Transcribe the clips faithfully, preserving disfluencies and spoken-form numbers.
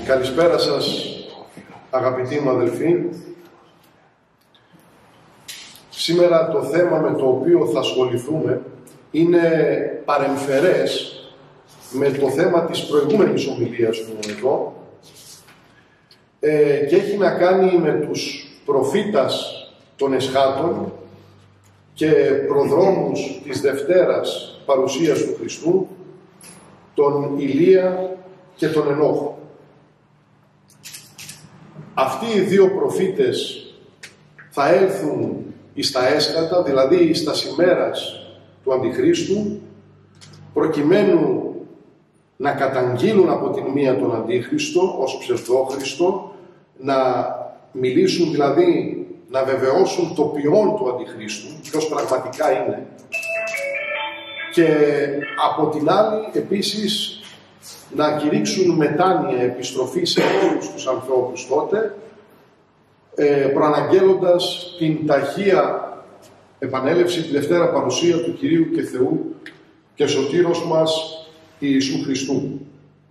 Καλησπέρα σας, αγαπητοί μου αδελφοί. Σήμερα το θέμα με το οποίο θα ασχοληθούμε είναι παρεμφερές με το θέμα της προηγούμενης ομιλίας μου εδώ ε, και έχει να κάνει με τους προφήτας των εσχάτων και προδρόμους της Δευτέρας παρουσίας του Χριστού, τον Ηλία και τον Ενόχ. Αυτοί οι δύο προφήτες θα έλθουν εις τα έσχατα, δηλαδή εις τα ημέρας του Αντιχρίστου, προκειμένου να καταγγείλουν από την μία τον Αντίχριστο ως ψευδόχριστο, να μιλήσουν δηλαδή, να βεβαιώσουν το ποιόν του Αντιχρίστου, ποιος πραγματικά είναι, και από την άλλη επίσης να κηρύξουν μετάνοια, επιστροφή σε όλους τους ανθρώπους τότε, ε, προαναγγέλλοντας την ταχεία επανέλευση, τη Δευτέρα παρουσία του Κυρίου και Θεού και Σωτήρος μας Ιησού Χριστού.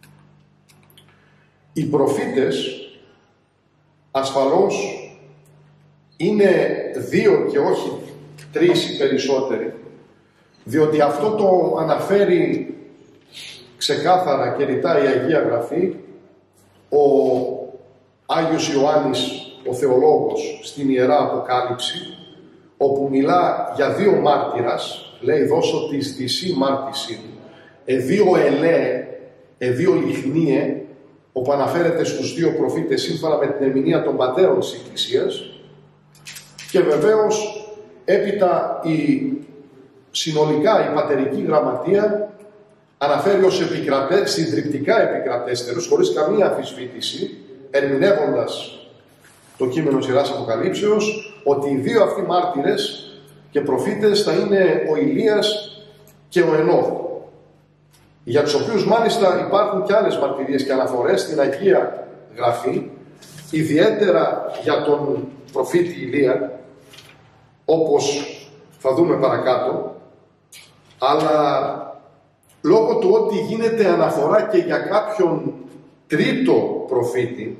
Οι προφήτες ασφαλώς είναι δύο και όχι τρεις οι περισσότεροι, διότι αυτό το αναφέρει ξεκάθαρα και ρητά η Αγία Γραφή ο Άγιος Ιωάννης ο Θεολόγος στην Ιερά Αποκάλυψη, όπου μιλά για δύο μάρτυρας, λέει «δώσω της δυσί μάρτυσιν, εδίο ελέ, εδίο λιχνίε», όπου αναφέρεται στους δύο προφήτες σύμφωνα με την ερμηνεία των πατέρων της Εκκλησίας, και βεβαίως έπειτα η συνολικά η πατερική γραμματεία αναφέρει ως επικρατέ, συντριπτικά επικρατέστερος, χωρίς καμία αμφισβήτηση, ερμηνεύοντας το κείμενο Ιεράς Αποκαλύψεως, ότι οι δύο αυτοί μάρτυρες και προφήτες θα είναι ο Ηλίας και ο Ενόχ, για τους οποίους μάλιστα υπάρχουν και άλλες μαρτυρίες και αναφορές στην Αγία Γραφή, ιδιαίτερα για τον προφήτη Ηλία, όπως θα δούμε παρακάτω, αλλά λόγω του ότι γίνεται αναφορά και για κάποιον τρίτο προφήτη,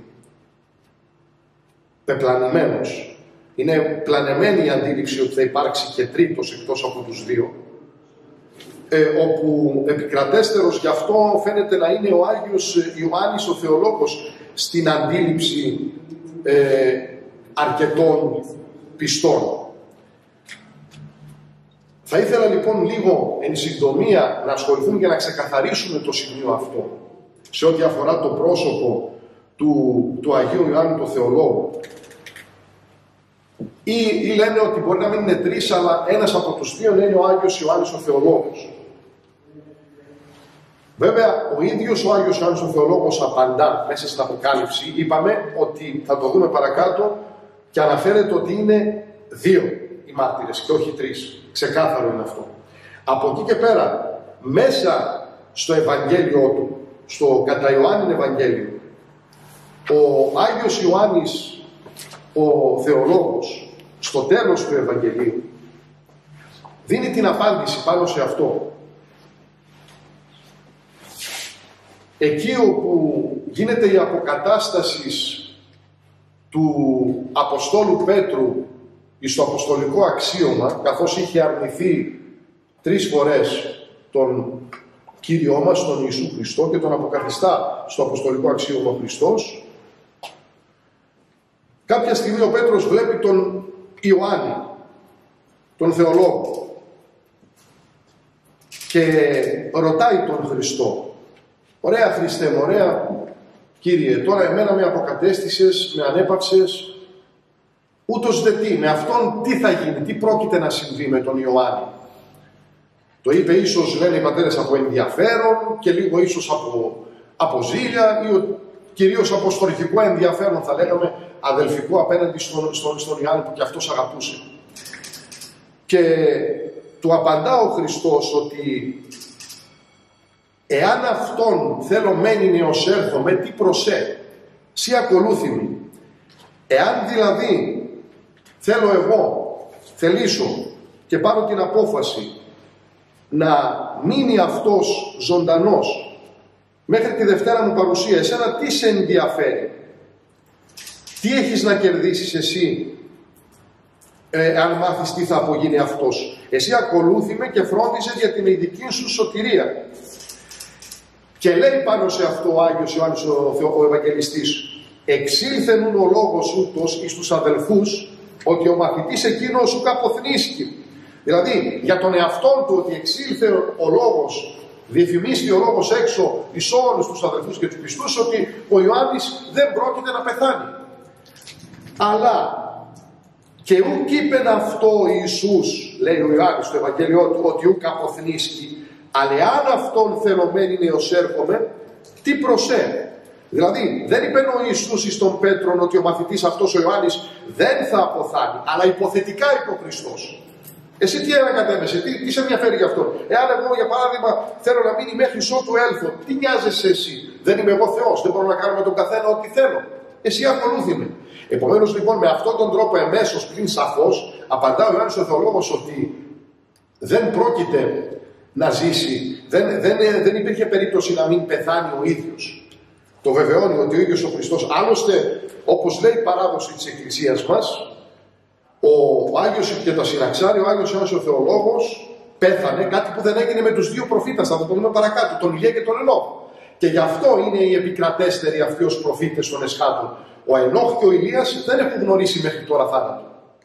πεπλανημένος, είναι πλανεμένη η αντίληψη ότι θα υπάρξει και τρίτος εκτός από τους δύο, ε, όπου επικρατέστερος γι' αυτό φαίνεται να είναι ο Άγιος Ιωάννης ο Θεολόγος στην αντίληψη ε, αρκετών πιστών. Θα ήθελα λοιπόν λίγο εν συντομία να ασχοληθούμε και να ξεκαθαρίσουμε το σημείο αυτό σε ό,τι αφορά το πρόσωπο του, του Αγίου Ιωάννου του Θεολόγου. Ή, ή λένε ότι μπορεί να μην είναι τρεις, αλλά ένας από τους δύο είναι ο Άγιος Ιωάννης ο Θεολόγος. Βέβαια, ο ίδιος ο Άγιος Ιωάννης ο Θεολόγος απαντά μέσα στην Αποκάλυψη. Είπαμε ότι θα το δούμε παρακάτω και αναφέρεται ότι είναι δύο οι μάρτυρες και όχι τρεις. Ξεκάθαρο είναι αυτό. Από εκεί και πέρα, μέσα στο Ευαγγέλιο του, στο κατά Ιωάννην Ευαγγέλιο, ο Άγιος Ιωάννης ο Θεολόγος, στο τέλος του Ευαγγελίου, δίνει την απάντηση πάνω σε αυτό. Εκεί όπου γίνεται η αποκατάσταση του Αποστόλου Πέτρου στο αποστολικό αξίωμα, καθώς είχε αρνηθεί τρεις φορές τον Κύριό μας, τον Ιησού Χριστό, και τον αποκαθιστά στο αποστολικό αξίωμα ο Χριστός, κάποια στιγμή ο Πέτρος βλέπει τον Ιωάννη, τον Θεολόγο, και ρωτάει τον Χριστό, «Ωραία Χριστέ μου, ωραία Κύριε, τώρα εμένα με αποκατέστησες, με ανέπαυσες, ούτως δε τι, με αυτόν τι θα γίνει, τι πρόκειται να συμβεί με τον Ιωάννη?» Το είπε ίσως, λένε οι πατέρες, από ενδιαφέρον και λίγο ίσως από, από ζήλια, ή ο, κυρίως από στοργικό ενδιαφέρον, θα λέγαμε, αδελφικό απέναντι στον, στον, στον Ιωάννη που και αυτός αγαπούσε. Και του απαντά ο Χριστός ότι εάν αυτόν θέλω μένει νεος έρθω, με τι προσέ, σύ ακολούθημη. Εάν δηλαδή θέλω εγώ, θελήσω και πάρω την απόφαση να μείνει αυτός ζωντανός μέχρι τη Δευτέρα μου παρουσία, εσένα τι σε ενδιαφέρει? Τι έχεις να κερδίσεις εσύ ε, αν μάθεις τι θα απογίνει αυτός? Εσύ ακολούθη με και φρόντιζε για την ειδική σου σωτηρία. Και λέει πάνω σε αυτό ο Άγιος Ιωάννης ο, ο Ευαγγελιστής, εξήλθεν ο λόγος ούτως εις τους αδελφούς, ότι ο μαθητής εκείνος σου καποθνίσκει. Δηλαδή για τον εαυτόν του, ότι εξήλθε ο λόγος, διαφημίστηκε ο λόγος έξω εις όλους τους αδελφούς και τους πιστούς, ότι ο Ιωάννης δεν πρόκειται να πεθάνει. Αλλά και ουκ είπεν αυτό ο Ιησούς, λέει ο Ιωάννης στο Ευαγγέλιο του, ότι ουκ αποθνίσκει, αλλά αν αυτόν θελωμένη νεος έρχομαι, τι προσέ. Δηλαδή δεν είπε ο Ιησούς εις τον Πέτρον ότι ο μαθητής αυτός ο Ιωάννης δεν θα αποθάνει, αλλά υποθετικά είπε ο Χριστός. Εσύ τι ανακατεύεσαι, τι, τι σε ενδιαφέρει γι' αυτό? Εάν εγώ για παράδειγμα θέλω να μείνει μέχρι ότου έλθω, τι νοιάζεσαι εσύ? Δεν είμαι εγώ Θεός, δεν μπορώ να κάνω με τον καθένα ό,τι θέλω. Εσύ ακολούθη με. Επομένως λοιπόν με αυτόν τον τρόπο εμέσως πλην σαφώς απαντά ο Ιωάννης ο Θεολόγος ότι δεν πρόκειται να ζήσει, δεν, δεν, δεν υπήρχε περίπτωση να μην πεθάνει ο ίδιος. Το βεβαιώνει ότι ο ίδιος ο Χριστός, άλλωστε όπως λέει η παράδοση της Εκκλησίας μας, ο Άγιος και τα συναξάρει, ο Άγιος Ιωάννης ο Θεολόγος πέθανε, κάτι που δεν έγινε με τους δύο προφήτες, θα το πούμε παρακάτω, τον Ηλία και τον Ενόχ. Και γι' αυτό είναι οι επικρατέστεροι αυτοί ως προφήτες των εσχάτων. Ο Ενόχ και ο Ηλίας δεν έχουν γνωρίσει μέχρι τώρα θάνατο.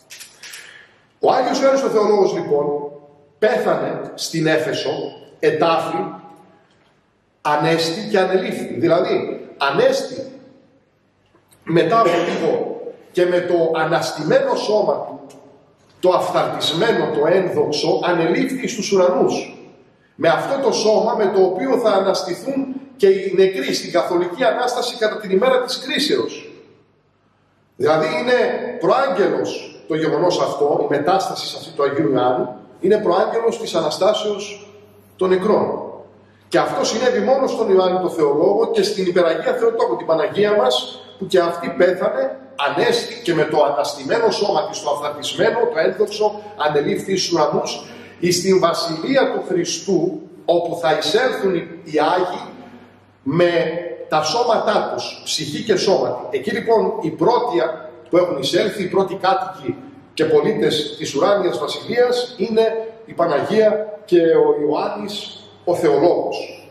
Ο Άγιος Ιωάννης ο Θεολόγος λοιπόν πέθανε στην Έφεσο, ετάφη, ανέστη και ανελήφθη. Δηλαδή ανέστη μετά από λίγο και με το αναστημένο σώμα του, το αυθαρτισμένο, το ένδοξο, ανελήφθη στους ουρανούς. Με αυτό το σώμα με το οποίο θα αναστηθούν και οι νεκροί στην Καθολική Ανάσταση κατά την ημέρα της κρίσεως. Δηλαδή είναι προάγγελος το γεγονός αυτό, η μετάσταση αυτή του Αγίου Ιωάννου, είναι προάγγελος της Αναστάσεως των νεκρών. Και αυτό συνέβη μόνο στον Ιωάννη το Θεολόγο και στην Υπεραγία Θεοτόκο, την Παναγία μας, που και αυτή πέθανε, ανέστη και με το αναστημένο σώμα της, το αυθαρτισμένο, το ένδοξο, ανελήφθη στους ουρανούς, εις την Βασιλεία του Χριστού, όπου θα εισέλθουν οι Άγιοι με τα σώματά τους, ψυχή και σώμα. Εκεί λοιπόν οι πρώτοι που έχουν εισέλθει, οι πρώτοι κάτοικοι και πολίτες της ουράνιας βασιλείας είναι η Παναγία και ο Ιωάννης ο Θεολόγος.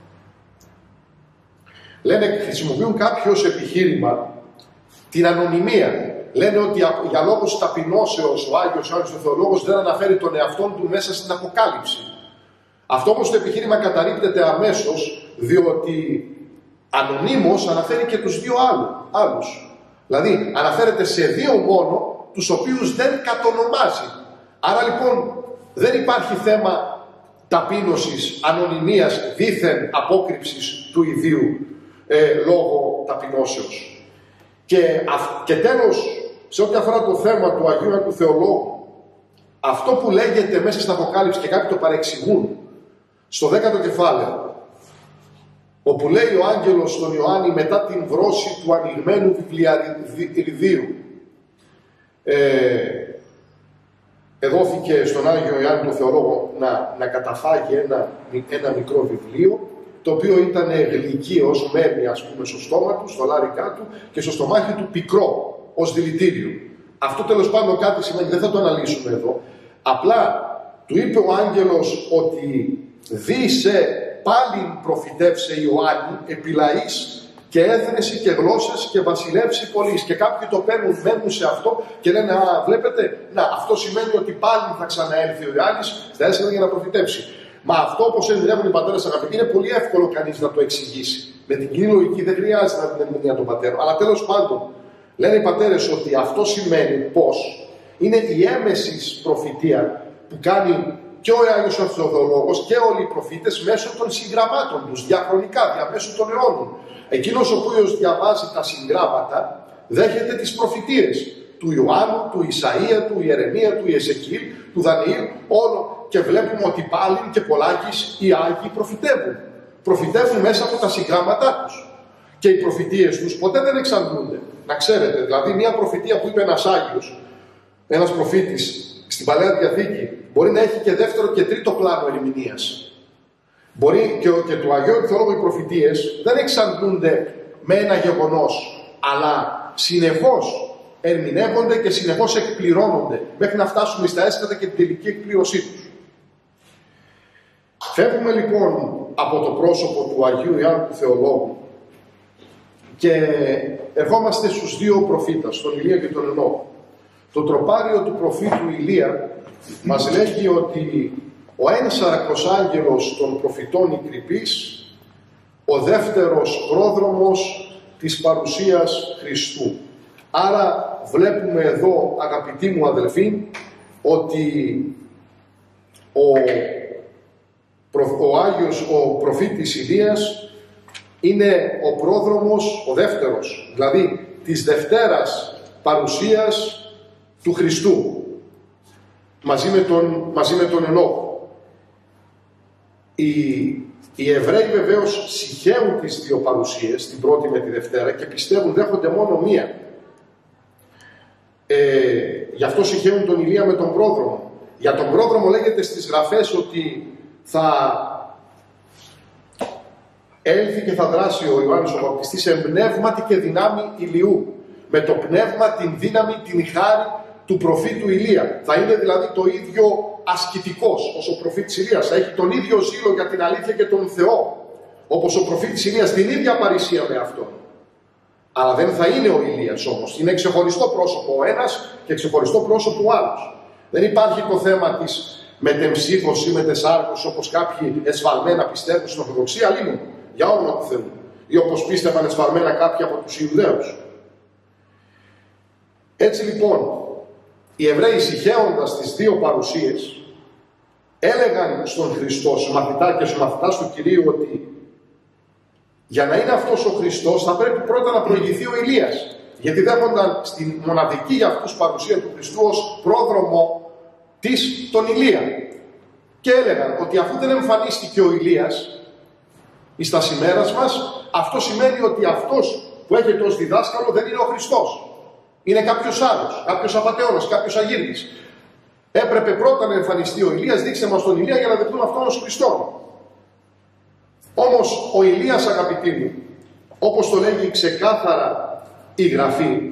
Λένε, χρησιμοποιούν κάποιος επιχείρημα την ανωνυμία. Λένε ότι για λόγους ταπεινώσεως ο Άγιος Ιωάννης ο Θεολόγος δεν αναφέρει τον εαυτόν του μέσα στην Αποκάλυψη. Αυτό όμως το επιχείρημα καταρρίπτεται αμέσως, διότι ανωνύμως αναφέρει και τους δύο άλλους. Δηλαδή αναφέρεται σε δύο μόνο, τους οποίους δεν κατονομάζει. Άρα λοιπόν δεν υπάρχει θέμα ταπείνωσης, ανωνυμίας, δήθεν απόκρυψης του ιδίου ε, λόγω ταπεινώσεως. Και, και τέλος, σε ό,τι αφορά το θέμα του Αγίου του Θεολόγου, αυτό που λέγεται μέσα στην Αποκάλυψη και κάποιοι το παρεξηγούν, στο δέκατο κεφάλαιο, όπου λέει ο άγγελος στον Ιωάννη μετά την βρώση του ανοιγμένου βιβλιαριδίου, ε, εδόθηκε στον Άγιο Ιωάννη τον Θεολόγο να, να καταφάγει ένα, ένα μικρό βιβλίο, το οποίο ήταν γλυκύ ως μέρη, ας πούμε, στο στόμα του, στο λάρικα του και στο στομάχι του πικρό, ως δηλητήριο. Αυτό τέλος πάντων κάτι σημαίνει, δεν θα το αναλύσουμε εδώ. Απλά του είπε ο άγγελος ότι δίσε πάλιν προφητεύσε Ιωάννη επί λαής και έθνεση και γλώσσες και βασιλεύσει πολλής. Και κάποιοι το παίρνουν, μένουν σε αυτό και λένε, α, βλέπετε, να, αυτό σημαίνει ότι πάλι θα ξαναέλθει ο Ιωάννης στα έσχατα για να προφητεύσει. Μα αυτό, όπως ερμηνεύουν οι πατέρες αγαπητοί, είναι πολύ εύκολο κανείς να το εξηγήσει. Με την κοινή λογική δεν χρειάζεται να την ερμηνεία των πατέρων. Αλλά τέλος πάντων, λένε οι πατέρες ότι αυτό σημαίνει πως είναι η έμεση προφητεία που κάνει και ο Άγιος Θεολόγος και όλοι οι προφήτες μέσω των συγγραμμάτων τους, διαχρονικά, διαμέσου των αιώνων. Εκείνος ο οποίος διαβάζει τα συγγράμματα δέχεται τις προφητείες του Ιωάννου, του Ισαΐα, του Ιερεμία, του Ιεσεκίλ, του Δανιήλ, όλο, και βλέπουμε ότι πάλι και πολλάκις οι Άγιοι προφητεύουν. Προφητεύουν μέσα από τα συγγράμματά τους. Και οι προφητείες τους ποτέ δεν εξαντλούνται. Να ξέρετε, δηλαδή μια προφητεία που είπε ένας Άγιος, ένας προφήτης στην Παλαιά Διαθήκη, μπορεί να έχει και δεύτερο και τρίτο πλάνο ερμηνείας. Μπορεί και, και του Αγίου Ορθολόγου οι προφητείες δεν εξαντλούνται με ένα γεγονός, αλλά συνεχώς ερμηνεύονται και συνεχώς εκπληρώνονται μέχρι να φτάσουμε στα έσκατα και την τελική εκπλήρωσή τους. Φεύγουμε λοιπόν από το πρόσωπο του Αγίου Ιωάννου του Θεολόγου και ερχόμαστε στους δύο προφήτες, τον Ηλία και τον Ενώχ. Το τροπάριο του προφήτου Ηλία μας λέγει ότι ο ένας αρακοσάγγελος των προφητών η κρυπής, ο δεύτερος πρόδρομος της παρουσίας Χριστού. Άρα βλέπουμε εδώ, αγαπητοί μου αδελφοί, ότι ο, ο Άγιος, ο προφήτης Ηλίας είναι ο πρόδρομος, ο δεύτερος, δηλαδή της Δευτέρας παρουσίας του Χριστού, μαζί με τον, μαζί με τον Ενώχ. Οι, οι Εβραίοι βεβαίως συχαίουν τις δύο παρουσίες, την πρώτη με τη Δευτέρα, και πιστεύουν δέχονται μόνο μία. Ε, γι' αυτό συχαίουν τον Ηλία με τον πρόδρομο. Για τον πρόδρομο λέγεται στις γραφές ότι θα έλθει και θα δράσει ο Ιωάννης ο Βαπτιστής εν πνεύματι και δυνάμει Ηλιού. Με το πνεύμα, την δύναμη, την χάρη του προφήτου Ηλία. Θα είναι δηλαδή το ίδιο ασκητικός ως ο προφήτης Ηλίας. Θα έχει τον ίδιο ζήλο για την αλήθεια και τον Θεό, όπως ο προφήτης Ηλίας, την ίδια παρησία με αυτόν. Αλλά δεν θα είναι ο Ηλίας όμως. Είναι ξεχωριστό πρόσωπο ο ένας και ξεχωριστό πρόσωπο ο άλλος. Δεν υπάρχει το θέμα της μετεμψύχωσης ή μετεσάρκωσης, όπως κάποιοι εσφαλμένα πιστεύουν στην Ορθοδοξία, λίγο για όνομα του Θεού. Ή όπως πίστευαν εσφαλμένα κάποιοι από τους Ιουδαίους. Έτσι λοιπόν, οι Εβραίοι συχαίοντας τις δύο παρουσίες, έλεγαν στον Χριστό, στους μαθητά και στους μαθητάς του Κυρίου, ότι για να είναι αυτός ο Χριστός θα πρέπει πρώτα να προηγηθεί ο Ηλίας. Γιατί δέχονταν στην μοναδική για αυτούς παρουσία του Χριστού ως πρόδρομο της τον Ηλία. Και έλεγαν ότι αφού δεν εμφανίστηκε ο Ηλίας εις τα ημέρας μας, αυτό σημαίνει ότι αυτός που έχετε ως διδάσκαλο δεν είναι ο Χριστός. Είναι κάποιος άλλος, κάποιος απατεώνας, κάποιος αγύρνης. Έπρεπε πρώτα να εμφανιστεί ο Ηλίας, δείξτε μας τον Ηλία για να δεχτούν αυτόν ως Χριστό. Όμως ο Ηλίας, αγαπητοί μου, όπως το λέγει ξεκάθαρα η Γραφή,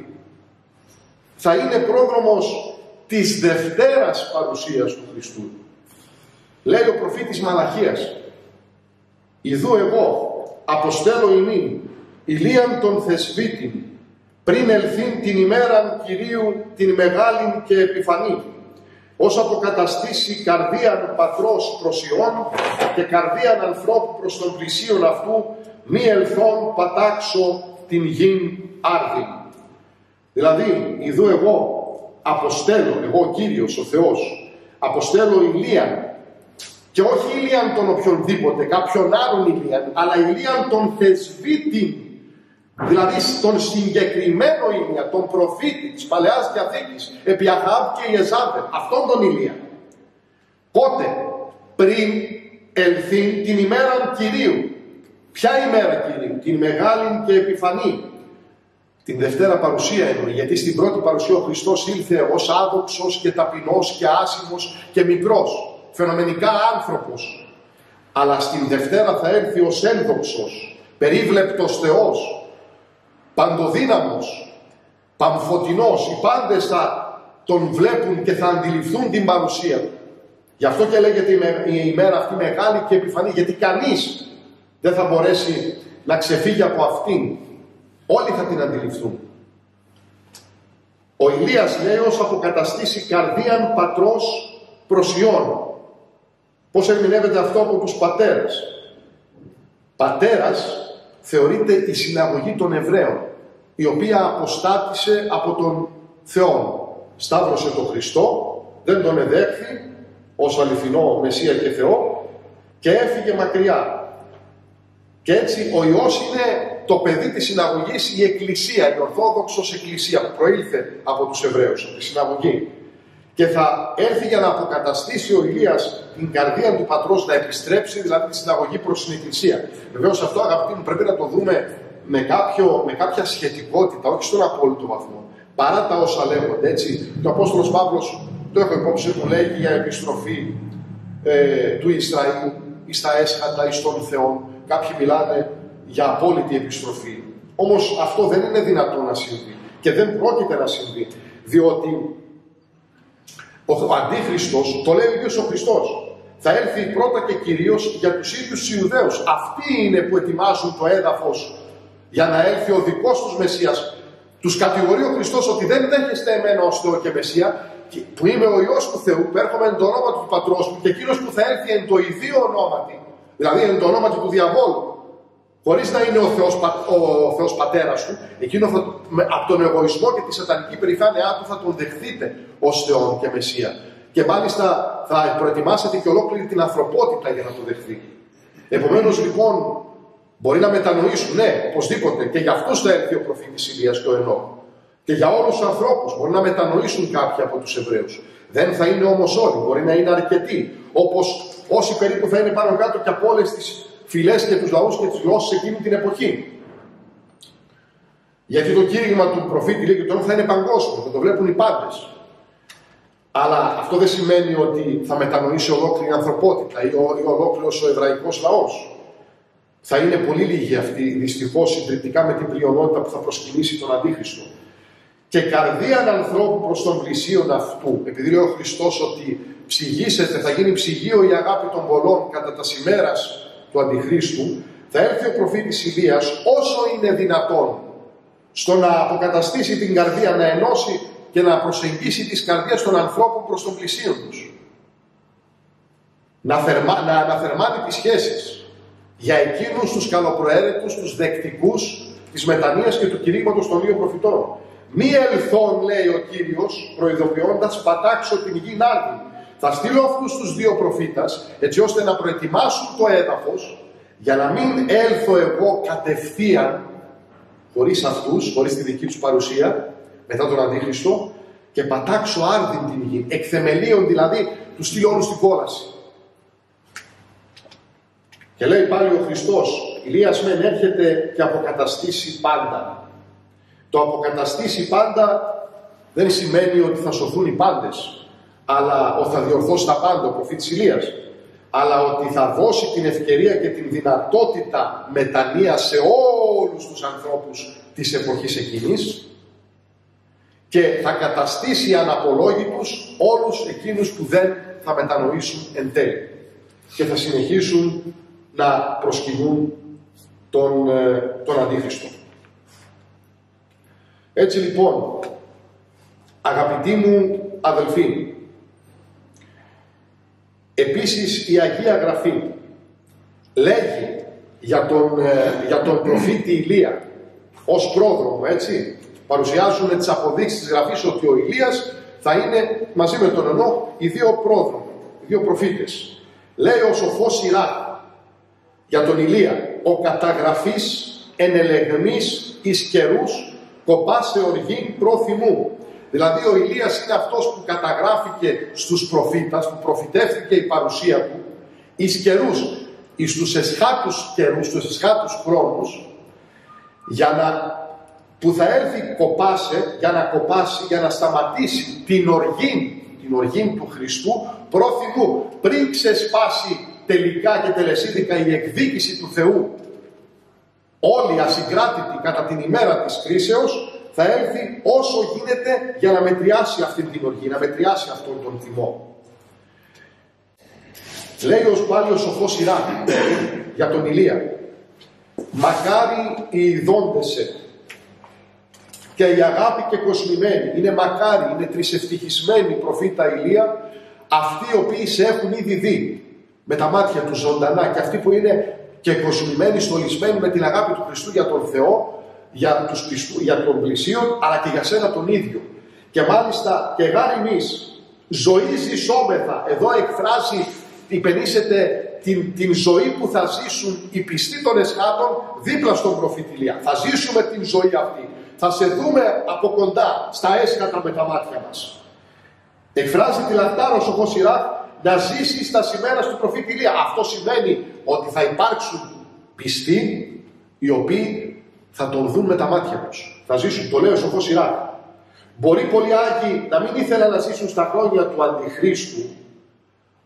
θα είναι πρόδρομος της Δευτέρας παρουσίας του Χριστού. Λέει ο προφήτης Μαλαχίας, «Ιδού εγώ αποστέλω ημίν Ηλίαν τον θεσβήτην, πριν ελθύν την ημέραν Κυρίου την μεγάλην και επιφανή, ως αποκαταστήσει καρδίαν πατρός προς Υιόν και καρδίαν ανθρώπου προς τον πλησίον αυτού, μη ελθόν πατάξω την γην άρδιν». Δηλαδή, ιδού εγώ αποστέλω, εγώ ο Κύριος, ο Θεός, αποστέλω Ηλίαν, και όχι Ηλίαν τον οποιονδήποτε, κάποιον άλλον Ηλίαν, αλλά Ηλίαν τον θεσβήτην, δηλαδή τον συγκεκριμένο Ηλία, τον προφήτη της Παλαιάς Διαθήκης, επί Αχάβ και Ιεζάβελ, αυτόν τον Ηλία. Πότε? Πριν ελθεί την ημέραν Κυρίου. Ποια ημέρα Κυρίου? Την μεγάλη και επιφανή. Την Δευτέρα παρουσία εννοεί, γιατί στην πρώτη παρουσία ο Χριστός ήλθε ως άδοξος και ταπεινός και άσημος και μικρός, φαινομενικά άνθρωπος. Αλλά στην Δευτέρα θα έρθει ως ένδοξος, περίβλεπτος Θεός, παντοδύναμος, παμφωτεινός. Οι πάντες θα τον βλέπουν και θα αντιληφθούν την παρουσία του. Γι' αυτό και λέγεται η ημέρα αυτή μεγάλη και επιφανή, γιατί κανείς δεν θα μπορέσει να ξεφύγει από αυτήν. Όλοι θα την αντιληφθούν. Ο Ηλίας λέει ως αποκαταστήσει καρδίαν πατρός προς Υιόν. Πώς ερμηνεύεται αυτό από τους πατέρες? Πατέρας θεωρείται η συναγωγή των Εβραίων, η οποία αποστάτησε από τον Θεό. Σταύρωσε τον Χριστό, δεν τον εδέχθη ως αληθινό Μεσσία και Θεό και έφυγε μακριά. Και έτσι ο Υιός είναι το παιδί της συναγωγής, η Εκκλησία, η Ορθόδοξος Εκκλησία που προήλθε από τους Εβραίους, από τη συναγωγή. Και θα έρθει για να αποκαταστήσει ο Ηλίας την καρδία του πατρός, να επιστρέψει δηλαδή τη συναγωγή προς την Εκκλησία. Βεβαίως αυτό, αγαπητοί μου, πρέπει να το δούμε με, κάποιο, με κάποια σχετικότητα, όχι στον απόλυτο βαθμό. Παρά τα όσα λέγονται, έτσι. Το Απόστολος Παύλος, το έχω υπόψη, που λέγει για επιστροφή ε, του Ισραήλ εις τα έσχατα, εις τον Θεό. Κάποιοι μιλάνε για απόλυτη επιστροφή. Όμως αυτό δεν είναι δυνατό να συμβεί και δεν πρόκειται να συμβεί, διότι ο Αντίχριστος, το λέει ο ίδιος ο Χριστός, θα έρθει πρώτα και κυρίως για τους ίδιους τους Ιουδαίους. Αυτοί είναι που ετοιμάζουν το έδαφος για να έρθει ο δικός τους Μεσσίας. Τους κατηγορεί ο Χριστός ότι δεν δέχεστε εμένα ως Θεό και Μεσσία, που είμαι ο Υιός του Θεού, που έρχομαι εν το όνομα του Πατρός μου, και εκείνος που θα έρθει εν το ιδίο ονόματι, δηλαδή εν το όνομα του διαβόλου, χωρίς να είναι ο Θεός, ο Θεός Πατέρας του, εκείνο θα, από τον εγωισμό και τη σατανική περηφάνειά του θα τον δεχθείτε ως Θεό και Μεσσία. Και μάλιστα θα προετοιμάσετε και ολόκληρη την ανθρωπότητα για να το δεχθεί. Επομένως λοιπόν, μπορεί να μετανοήσουν, ναι, οπωσδήποτε, και για αυτούς θα έρθει ο προφήτης Ηλίας και ο Ενώκ. Και για όλους τους ανθρώπους μπορεί να μετανοήσουν κάποιοι από τους Εβραίους. Δεν θα είναι όμως όλοι, μπορεί να είναι αρκετοί. Όπως όσοι περίπου θα είναι πάνω κάτω και από όλες τις φυλές και τους λαούς και τις γλώσσες εκείνη την εποχή. Γιατί το κήρυγμα του προφήτη λέει και τώρα θα είναι παγκόσμιο, θα το βλέπουν οι πάντες. Αλλά αυτό δεν σημαίνει ότι θα μετανοήσει ολόκληρη η ανθρωπότητα ή, ο, ή ολόκληρος ο εβραϊκός λαός. Θα είναι πολύ λίγοι αυτοί, δυστυχώς, συντριπτικά με την πλειονότητα που θα προσκυνήσει τον Αντίχριστο. Και καρδίαν ανθρώπου προς τον πλησίον αυτού, επειδή λέει ο Χριστός ότι ψυγίσετε, θα γίνει ψυγείο η αγάπη των πολλών κατά τα ημέρας του Αντιχρίστου, θα έρθει ο προφήτης Ηλίας όσο είναι δυνατόν στο να αποκαταστήσει την καρδία, να ενώσει και να προσεγγίσει τις καρδίες των ανθρώπων προς τον πλησίον τους. Να, θερμα, να αναθερμάνει τις σχέσεις για εκείνους τους καλοπροαίρετους, τους δεκτικούς της μετανοίας και του κηρύγματος των δύο προφητών. Μη ελθόν, λέει ο Κύριος, προειδοποιώντας, πατάξω την γη νάρδιν. Θα στείλω αυτούς τους δύο προφήτας, έτσι ώστε να προετοιμάσουν το έδαφος, για να μην έλθω εγώ κατευθείαν, χωρίς αυτούς, χωρίς τη δική τους παρουσία, μετά τον Αντίχριστο, και πατάξω άρδιν την γη. Εκθεμελίων δηλαδή, τους στείλω όλους στην κόλαση. Και λέει πάλι ο Χριστός, Ηλίας μεν έρχεται και αποκαταστήσει πάντα. Το αποκαταστήσει πάντα δεν σημαίνει ότι θα σωθούν οι πάντες, αλλά ότι θα διορθώσει τα πάντα, ο προφήτης Ηλίας, αλλά ότι θα δώσει την ευκαιρία και την δυνατότητα μετανοίας σε όλους τους ανθρώπους της εποχής εκείνης και θα καταστήσει αναπολόγητους όλους εκείνους που δεν θα μετανοήσουν εν τέλει και θα συνεχίσουν να προσκυνούν τον, τον Αντίχριστο. Έτσι λοιπόν, αγαπητοί μου αδελφοί, επίσης η Αγία Γραφή λέγει για τον, για τον προφήτη Ηλία ως πρόδρομο, έτσι. Παρουσιάζουν τις αποδείξεις της Γραφής ότι ο Ηλίας θα είναι μαζί με τον Ενώκ οι δύο πρόδρομοι, οι δύο προφήτες. Λέει ο σοφός Σιράχ για τον Ηλία, ο καταγραφής ενελεγμής εις καιρούς κοπά σε οργήν προθυμού. Δηλαδή ο Ηλίας είναι αυτός που καταγράφηκε στους προφήτας, που προφητεύτηκε η παρουσία του, εις καιρούς, εις τους εσχάτους καιρούς, τους εσχάτους χρόνους, για να, που θα έρθει κοπάσε, για να κοπάσει, για να σταματήσει την οργή, την οργή του Χριστού προθυμού, πριν ξεσπάσει τελικά και τελεσίδικα η εκδίκηση του Θεού. Όλοι ασυγκράτητοι κατά την ημέρα της κρίσεως, θα έλθει όσο γίνεται για να μετριάσει αυτή την οργή, να μετριάσει αυτόν τον θυμό. Λέει ως πάλι ο σοφός Σιράχ για τον Ηλία, μακάρι οι ειδώντεσαι και η αγάπη και κοσμημένη, είναι μακάρι, είναι τρισευτυχισμένοι προφήτα Ηλία, αυτοί οι οποίοι σε έχουν ήδη δει με τα μάτια του ζωντανά και αυτοί που είναι και κοσμημένοι, στολισμένοι με την αγάπη του Χριστού για τον Θεό, για, τους πιστού, για τον πλησίον, αλλά και για σένα τον ίδιο. Και μάλιστα και γάρ εμείς ζωή ζησόμεθα, εδώ εκφράζει, υπενήσεται την, την ζωή που θα ζήσουν οι πιστοί των εσχάτων δίπλα στον προφήτη Ηλία. Θα ζήσουμε την ζωή αυτή. Θα σε δούμε από κοντά στα έσχατα με τα μάτια μας. Εκφράζει τη λαχτάρο ο σοφός Σιράχ να ζήσει στα σημέρας του προφήτη Ηλία. Αυτό σημαίνει ότι θα υπάρξουν πιστοί οι οποίοι θα τον δουν με τα μάτια τους. Θα ζήσουν, το λέει ο σοφός Σιράχ. Μπορεί πολλοί Άγιοι να μην ήθελαν να ζήσουν στα χρόνια του Αντιχρίστου,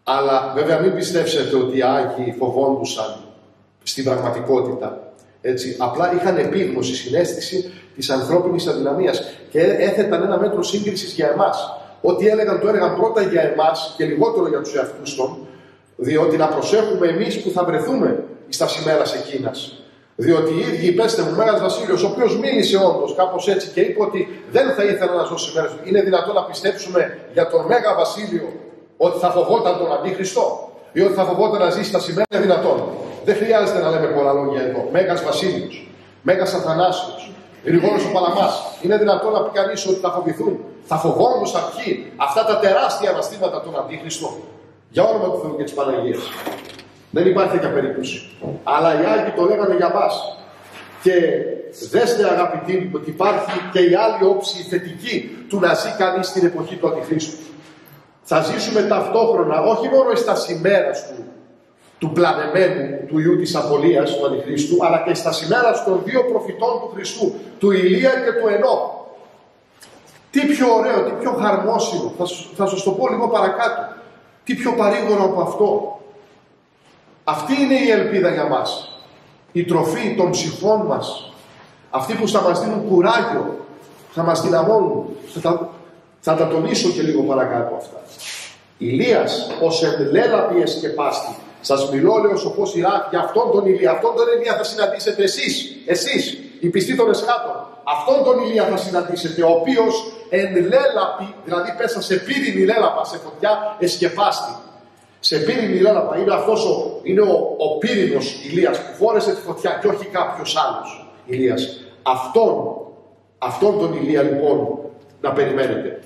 Αλλά βέβαια μην πιστέψετε ότι οι Άγιοι φοβόντουσαν στην πραγματικότητα. Έτσι. Απλά είχαν επίγνωση, συναίσθηση της ανθρώπινης αδυναμίας και έθεταν ένα μέτρο σύγκρισης για εμάς. Ό,τι έλεγαν το έλεγαν πρώτα για εμάς και λιγότερο για τους εαυτούς των, διότι να προσέχουμε εμείς που θα βρεθούμε στα σημέρας εκείνας. Διότι οι ίδιοι, πέστε μου, Μέγας Βασίλειος, ο οποίος μίλησε όντως κάπως έτσι και είπε ότι δεν θα ήθελα να ζω στις ημέρες του. Είναι δυνατόν να πιστέψουμε για τον Μέγα Βασίλειο ότι θα φοβόταν τον Αντίχριστο ή ότι θα φοβόταν να ζήσει στα σημαία? Είναι δυνατόν? Δεν χρειάζεται να λέμε πολλά λόγια εδώ. Μέγας Βασίλειος, Μέγας Αθανάσιος, Γρηγόριος ο Παλαμάς. Είναι δυνατόν να πει κανείς ότι θα φοβηθούν? Θα φοβόντουσαν ποιοι αυτά τα τεράστια αναστήματα των Αντίχριστων? Για όνομα του Θεού και της Παναγίας. Δεν υπάρχει τέτοια περίπτωση. Αλλά οι Άγιοι το λέγανε για μας. Και δέστε, αγαπητοί μου, ότι υπάρχει και η άλλη όψη θετική του να ζει κανείς στην εποχή του Αντιχρίστου. Θα ζήσουμε ταυτόχρονα, όχι μόνο στα σημέρας του, του πλανεμένου, του Ιού της Απολίας, του Αντιχρίστου, αλλά και στα σημέρας των δύο προφητών του Χριστού, του Ηλία και του Ενώκ. Τι πιο ωραίο, τι πιο χαρμόσυνο, θα, θα σας το πω λίγο παρακάτω. Τι πιο παρήγορο από αυτό. Αυτή είναι η ελπίδα για μας. Η τροφή των ψυχών μας. Αυτοί που θα μας δίνουν κουράγιο, θα μας δυναμώνουν. Θα τα, θα τα τονίσω και λίγο παρακάτω αυτά. Ηλίας, ως εμλέλαπη εσκεπάστη. Σας μιλώ, λέει ο σοφός Ιράκ, για αυτόν τον Ηλία. Αυτόν τον Ηλία θα συναντήσετε εσείς. Εσείς, οι πιστοί των εσχάτων. Αυτόν τον Ηλία θα συναντήσετε, ο οποίος εν λέλαπη, δηλαδή πέσα σε πύρινη λέλαπα, σε φωτιά εσκεπάστη. Σε πύρινη λέλαπα είναι αυτός ο, είναι ο, ο πύρινος Ηλίας που φόρεσε τη φωτιά και όχι κάποιος άλλος Ηλίας. Αυτόν, αυτόν τον Ηλία λοιπόν να περιμένετε.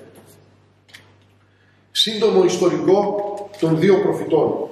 Σύντομο ιστορικό των δύο προφητών.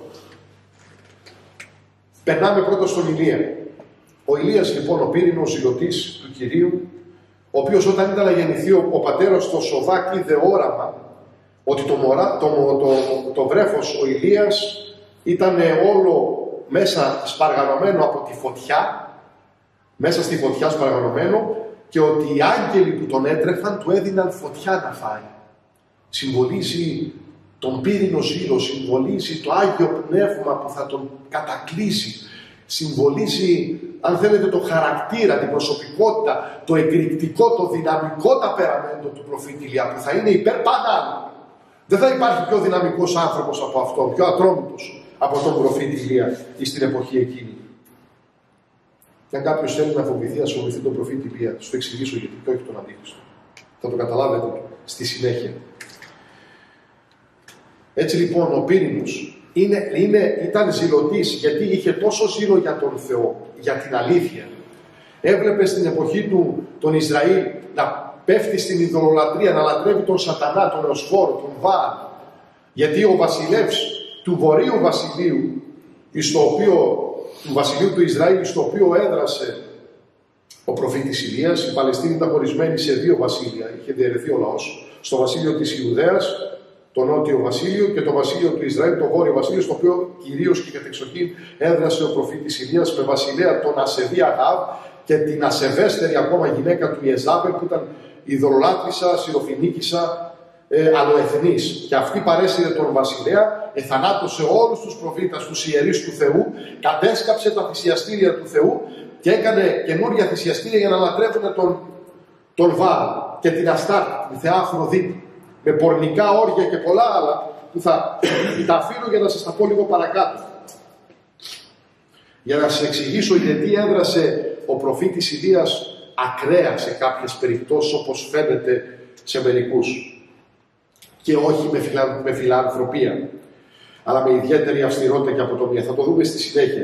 Περνάμε πρώτα στον Ηλία. Ο Ηλίας λοιπόν, ο πύρινος ζηλωτής του Κυρίου, ο οποίος όταν ήταν να γεννηθεί ο, ο πατέρας στο Σοβάκ είδε όραμα ότι το, μωρά, το, το, το, το βρέφος ο Ηλίας ήταν όλο μέσα σπαργανωμένο από τη φωτιά, μέσα στη φωτιά σπαργανωμένο, και ότι οι άγγελοι που τον έτρεφαν του έδιναν φωτιά να φάει. Συμβολίζει τον πύρινο ζήλο, συμβολίζει το Άγιο Πνεύμα που θα τον κατακλείσει, συμβολίζει, αν θέλετε, το χαρακτήρα, την προσωπικότητα, το εκρηκτικό, το δυναμικό ταπεραμέντο του προφήτη Ηλία, που θα είναι υπέρ πάντα. Δεν θα υπάρχει πιο δυναμικός άνθρωπος από αυτόν, πιο ατρόμητος από τον προφήτη Ηλία στην εποχή εκείνη. Και αν κάποιος θέλει να φοβηθεί, ας φοβηθεί τον προφήτη Ηλία. Θα σου το εξηγήσω γιατί, και όχι τον Αντίχριστο. Θα το καταλάβετε στη συνέχεια. Έτσι λοιπόν ο πύρινος είναι, είναι, ήταν ζηλωτής, γιατί είχε τόσο ζήλο για τον Θεό, για την αλήθεια. Έβλεπε στην εποχή του τον Ισραήλ να πέφτει στην ειδωλολατρία, να λατρεύει τον Σατανά, τον Εωσφόρο, τον Βάαλ. Γιατί ο βασιλεύς του Βορείου Βασιλείου, στο οποίο, του Βασιλείου του Ισραήλ, στο οποίο έδρασε ο προφήτης Ηλίας, η Παλαιστίνη ήταν χωρισμένη σε δύο βασίλεια, είχε διαιρεθεί ο λαός, στο βασίλειο της Ιουδαίας, το νότιο βασίλειο, και το βασίλειο του Ισραήλ, το βόρειο βασίλειο, στο οποίο κυρίως και κατεξοχήν έδρασε ο προφήτης Ηλίας με βασιλέα τον Ασεβή Αχάβ και την ασεβέστερη ακόμα γυναίκα του Ιεζάβελ, που ήταν ειδωλολάτρησα, σιροφινίκησα, ε, αλλοεθνής. Και αυτή παρέσυρε τον βασιλέα, εθανάτωσε όλους τους προφήτας, τους ιερείς του Θεού, κατέσκαψε τα θυσιαστήρια του Θεού και έκανε καινούργια θυσιαστήρια για να λατρεύουν τον, τον Βάαλ και την Αστάρτη, τη θεά Αφροδίτη, με πορνικά όρια και πολλά άλλα που θα τα αφήνω για να σας τα πω λίγο παρακάτω. Για να σας εξηγήσω γιατί έδρασε ο προφήτης Ηλίας ακραία σε κάποιες περιπτώσεις, όπως φαίνεται σε μερικούς, και όχι με, φιλα... με φιλανθρωπία, αλλά με ιδιαίτερη αυστηρότητα και αποτομία. Θα το δούμε στη συνέχεια.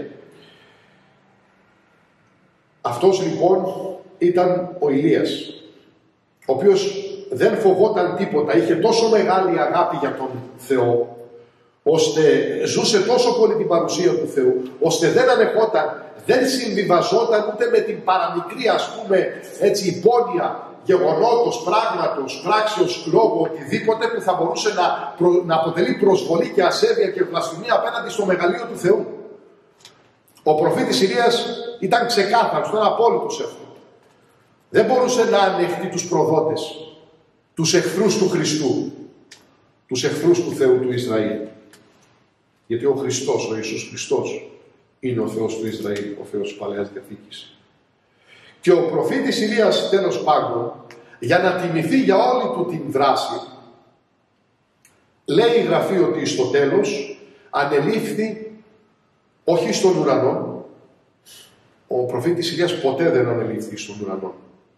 Αυτός λοιπόν ήταν ο Ηλίας, ο οποίος δεν φοβόταν τίποτα, είχε τόσο μεγάλη αγάπη για τον Θεό, ώστε ζούσε τόσο πολύ την παρουσία του Θεού, ώστε δεν ανεχόταν, δεν συμβιβαζόταν ούτε με την παραμικρή, ας πούμε, έτσι, υπόνοια γεγονότος, πράγματος, πράξεως, λόγου, οτιδήποτε που θα μπορούσε να, προ, να αποτελεί προσβολή και ασέβεια και βλασφημία απέναντι στο μεγαλείο του Θεού. Ο προφήτης Ηλίας ήταν ξεκάθαρος, ήταν απόλυτος αυτό. Δεν μπορούσε να ανεχτεί τους προδότες, τους εχθρούς του Χριστού, τους εχθρούς του Θεού του Ισραήλ. Γιατί ο Χριστός, ο Ιησούς Χριστός, είναι ο Θεός του Ισραήλ, ο Θεός της Παλαιάς Διαθήκης. Και ο προφήτης Ηλίας, τέλος πάντων, για να τιμηθεί για όλη του την δράση, λέει η Γραφή ότι στο τέλος ανελήφθη όχι στον ουρανό. Ο προφήτης Ηλίας ποτέ δεν ανελήφθη στον ουρανό.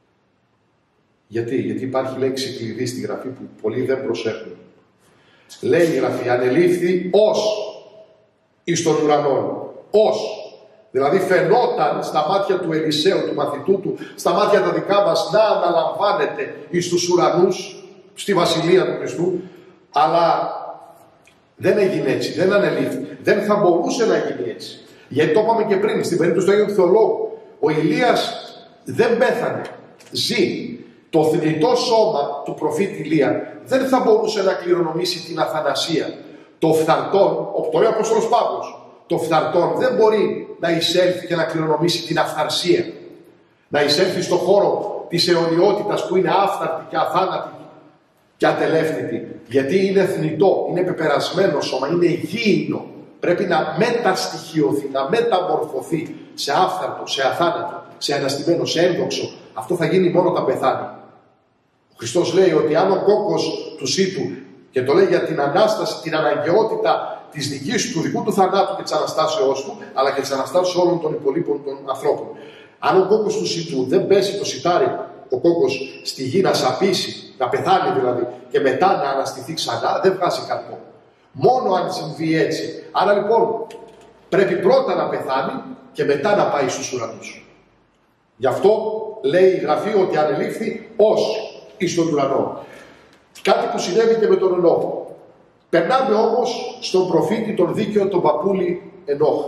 Γιατί, γιατί υπάρχει λέξη κλειδί στη Γραφή που πολλοί δεν προσέχουν. Λέει η Γραφή, ανελήφθη ως εις τον ουρανό. Ως. Δηλαδή φαινόταν στα μάτια του Ελισαίου, του μαθητού του, στα μάτια τα δικά μας, να αναλαμβάνεται εις τους ουρανούς, στη Βασιλεία του Χριστού, αλλά δεν έγινε έτσι, δεν ανελήφθη. Δεν θα μπορούσε να γίνει έτσι. Γιατί το είπαμε και πριν, στην περίπτωση του Αγίου Θεολόγου, ο Ηλίας δεν πέθανε, ζει. Το θνητό σώμα του προφήτη Ηλία δεν θα μπορούσε να κληρονομήσει την αθανασία. Το φθαρτόν, όπως το λέει ο Απόστολος Παύλος, το φθαρτόν δεν μπορεί να εισέλθει και να κληρονομήσει την αυθαρσία. Να εισέλθει στον χώρο της αιωνιότητας που είναι άφθαρτη και αθάνατη και ατελεύθυτη. Γιατί είναι θνητό, είναι πεπερασμένο σώμα, είναι γήινο. Πρέπει να μεταστοιχειωθεί, να μεταμορφωθεί σε άφθαρτο, σε αθάνατο, σε αναστημένο, σε ένδοξο. Αυτό θα γίνει μόνο όταν πεθάνει. Ο Χριστός λέει ότι αν ο κόκκος του σύτου, και το λέει για την Ανάσταση, την αναγκαιότητα της δικής του, δικού του θανάτου και της Αναστάσεώς του, αλλά και της Αναστάσεως όλων των υπολείπων των ανθρώπων. Αν ο κόκκος του σύτου δεν πέσει το σιτάρι, ο κόκκος στη γη να σαπίσει, να πεθάνει δηλαδή, και μετά να αναστηθεί ξανά, δεν βγάζει καρπό. Μόνο αν συμβεί έτσι. Άρα λοιπόν πρέπει πρώτα να πεθάνει και μετά να πάει στους ουρανούς. Γι' αυτό λέει η Γραφή ότι ανελήφθη ως εις τον ουρανό. Κάτι που συνέβη και με τον Ενόχ. Περνάμε όμως στον προφήτη, τον δίκαιο, τον παππούλη Ενόχ.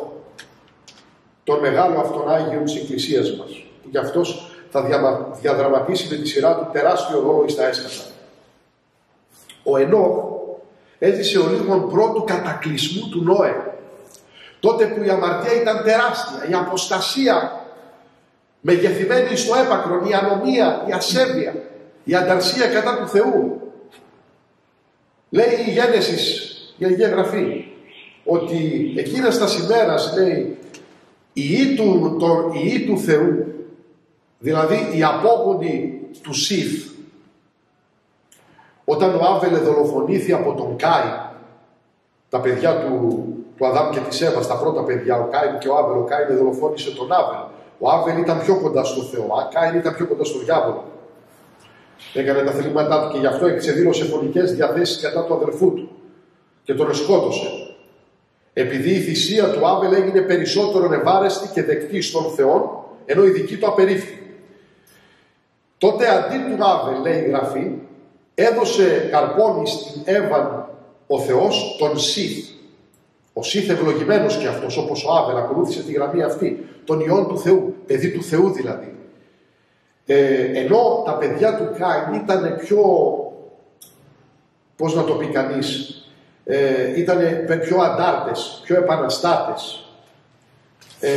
Τον μεγάλο αυτόν Άγιο της Εκκλησίας μας. Που γι' αυτός θα διαδραματίσει με τη σειρά του τεράστιο ρόλο εις τα έσκατα. Ο Ενόχ έζησε ο λίγων πρώτου κατακλυσμού του Νόε. Τότε που η αμαρτία ήταν τεράστια, η αποστασία μεγεθυμένη στο έπακρον, η ανομία, η ασέβεια, η ανταρσία κατά του Θεού. Λέει η Γένεσης, η Αγία Γραφή, ότι εκείνας τα ημέρας, λέει, η ή του, το, η ή του Θεού, δηλαδή η απόγονη του Σιθ, όταν ο Άβελ δολοφονήθη από τον Κάιν, τα παιδιά του, του Αδάμ και της Εύας, τα πρώτα παιδιά, ο Κάιν και ο Άβελ, ο Κάιν δολοφόνησε τον Άβελ. Ο Άβελ ήταν πιο κοντά στο Θεό, ο Κάιν ήταν πιο κοντά στον διάβολο. Έκανε τα θελήματά του και γι' αυτό εξεδήλωσε φωνικές διαθέσεις κατά του αδερφού του και τον σκότωσε. Επειδή η θυσία του Άβελ έγινε περισσότερο ευάρεστη και δεκτή στον Θεό, ενώ η δική του απερίφθη. Τότε αντί του Άβελ, λέει η Γραφή, έδωσε καρπόνι στην Εύαν ο Θεός τον Σιθ. Ο Σιθ ευλογημένος και αυτός, όπως ο Άβελ, ακολούθησε τη γραμμή αυτή, τον Υιόν του Θεού, παιδί του Θεού δηλαδή. Ε, ενώ τα παιδιά του Κάιν ήταν πιο, πώς να το πει κανείς, ε, ήταν πιο αντάρτες, πιο επαναστάτες. Ε,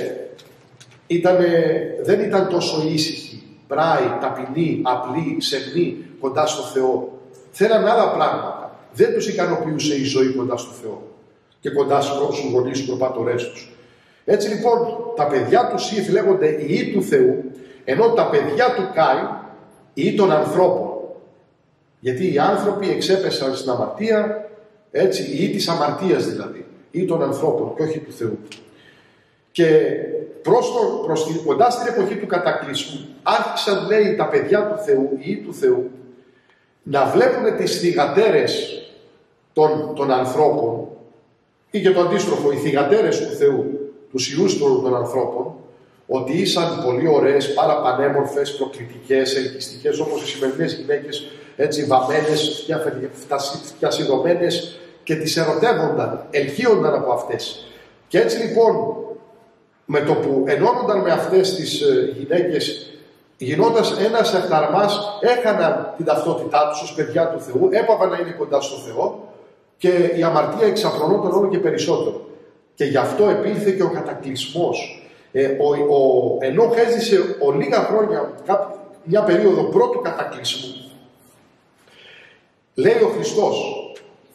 ήτανε, δεν ήταν τόσο ήσυχοι, μπράοι, ταπεινοί, απλοί, σεμνοί κοντά στο Θεό. Θέλαν άλλα πράγματα. Δεν τους ικανοποιούσε η ζωή κοντά στο Θεό και κοντά στους γονείς, στους προπατορές τους. Έτσι λοιπόν τα παιδιά του Σιθ λέγονται οι ή του Θεού, ενώ τα παιδιά του Κάιν ή των ανθρώπων. Γιατί οι άνθρωποι εξέπεσαν στην αμαρτία, έτσι, οι ή της αμαρτίας δηλαδή, ή των ανθρώπων και όχι του Θεού. Και προς το, προς την, κοντά στην εποχή του κατακλυσμού άρχισαν, λέει, τα παιδιά του Θεού, οι ή του Θεού, να βλέπουν τις θυγατέρες των, των ανθρώπων, ή και το αντίστροφο, οι θυγατέρες του Θεού, τους ιούς των, των ανθρώπων, ότι ήσαν πολύ ωραίες, πάρα πανέμορφες, προκλητικές, ελκυστικές, όπως οι σημερινές γυναίκες, έτσι βαμμένες, φτιασιδωμένες, και τις ερωτεύονταν, ελκύονταν από αυτές. Και έτσι λοιπόν, με το που ενώνονταν με αυτές τις γυναίκες, γινώντας ένας εχταρμάς, έχαναν την ταυτότητά τους ως παιδιά του Θεού, έπαβαν να είναι κοντά στο Θεό και η αμαρτία εξαπλωνόταν όλο και περισσότερο. Και γι' αυτό επήλθε και ο κατακλυσμός. Ε, ο, ο Ενόχ έζησε ο λίγα χρόνια, μια περίοδο πρώτου κατακλυσμού. Λέει ο Χριστός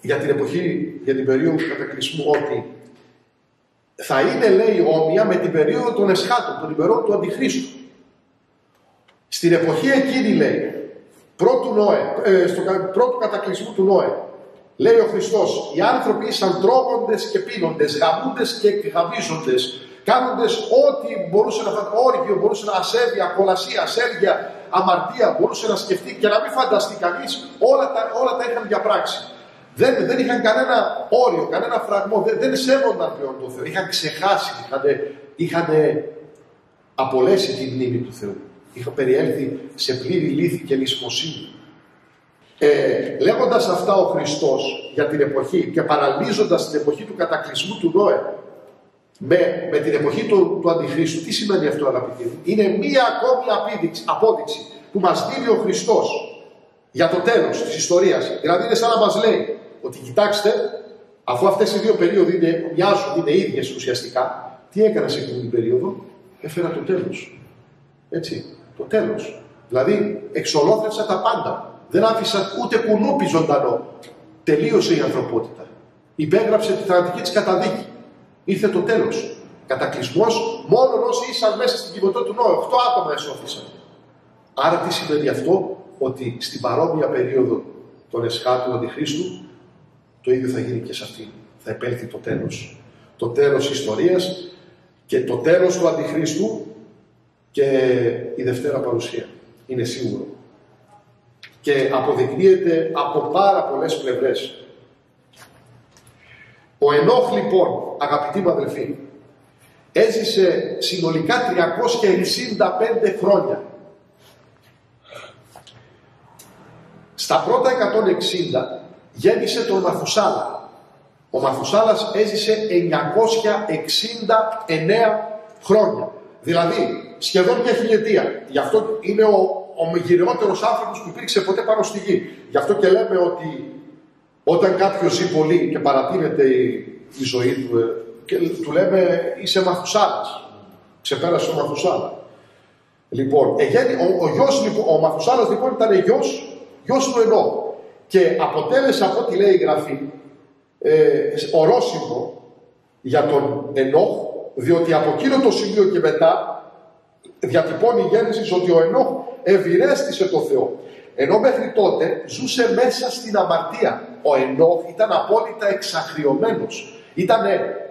για την εποχή, για την περίοδο του κατακλυσμού, ότι θα είναι, λέει, όμοια με την περίοδο των εσχάτων, των ημερών του Αντιχρίστου. Στην εποχή εκείνη, λέει, πρώτου, Νόε, ε, στο πρώτου κατακλυσμού του Νόε, λέει ο Χριστός, οι άνθρωποι ήσαν τρώγοντες και πίνοντες, γαμούντες και γαμίζοντες, κάνοντες ό,τι μπορούσε να φανταστεί, όργιο, μπορούσε να ασέβεια, κολασία, ασέβεια, αμαρτία, μπορούσε να σκεφτεί και να μην φανταστεί κανείς, όλα τα, όλα τα είχαν διαπράξει. Δεν, δεν είχαν κανένα όριο, κανένα φραγμό, δεν, δεν σέβονταν πλέον τον Θεό, είχαν ξεχάσει, είχαν, είχαν απολέσει τη μνήμη του Θεού. Είχαν περιέλθει σε πλήρη λύθη και λησμοσύνη. Ε, λέγοντας αυτά ο Χριστός για την εποχή και παραλύζοντας την εποχή του κατακλυσμού του Νόε με, με την εποχή του, του Αντιχρίστου, τι σημαίνει αυτό, αγαπητοί μου? Είναι μία ακόμη απόδειξη, απόδειξη που μας δίνει ο Χριστός για το τέλος της ιστορίας. Δηλαδή είναι σαν να μας λέει ότι κοιτάξτε, αφού αυτές οι δύο περίοδοι είναι, μοιάζουν, είναι ίδιες ουσιαστικά, τι έκανα σε εκείνη την περίοδο? Έφερα το τέλος. Έτσι, το τέλος. Δηλαδή εξολόθρευσα τα πάντα. Δεν άφησα ούτε κουνούπι ζωντανό. Τελείωσε η ανθρωπότητα. Υπέγραψε τη θανατική της καταδίκη. Ήρθε το τέλος. Κατακλυσμός μόνο όσοι ήσαν μέσα στην κυβωτό του Νόε. Οχτώ άτομα εσώθησαν. Άρα τι σημαίνει αυτό? Ότι στην παρόμοια περίοδο των εσχάτων του Αντιχρίστου το ίδιο θα γίνει και σε αυτή. Θα επέλθει το τέλος. Το τέλος της ιστορίας και το τέλος του Αντιχρίστου και η Δευτέρα Παρουσία. Είναι σίγουρο. Και αποδεικνύεται από πάρα πολλές πλευρές. Ο Ενόχ, λοιπόν, αγαπητοί μου αδελφοί, έζησε συνολικά τριακόσια ενενήντα πέντε χρόνια. Στα πρώτα εκατόν εξήντα γέννησε τον Μαθουσάλα. Ο Μαθουσάλας έζησε εννιακόσια εξήντα εννέα χρόνια. Δηλαδή σχεδόν μια χιλιετία. Γι' αυτό είναι ο ο μεγαλύτερος άνθρωπος που υπήρξε ποτέ πάνω στη γη. Γι' αυτό και λέμε ότι όταν κάποιος ζει πολύ και παρατείνεται η, η ζωή του, ε, και του λέμε είσαι Μαθουσάλας. Ξεπέρασε ο Μαθουσάλα. Λοιπόν, εγένει, ο, ο, γιος, λοιπόν, ο Μαθουσάλας λοιπόν ήταν γιος, γιος του Ενόχ. Και αποτέλεσε από ό,τι λέει η Γραφή ε, ορόσημο για τον Ενόχ, διότι από εκείνο το σημείο και μετά διατυπώνει η Γέννηση ότι ο Ενόχ ευηρέστησε το Θεό. Ενώ μέχρι τότε ζούσε μέσα στην αμαρτία. Ο Ενόχ ήταν απόλυτα εξαχριωμένος. Ήταν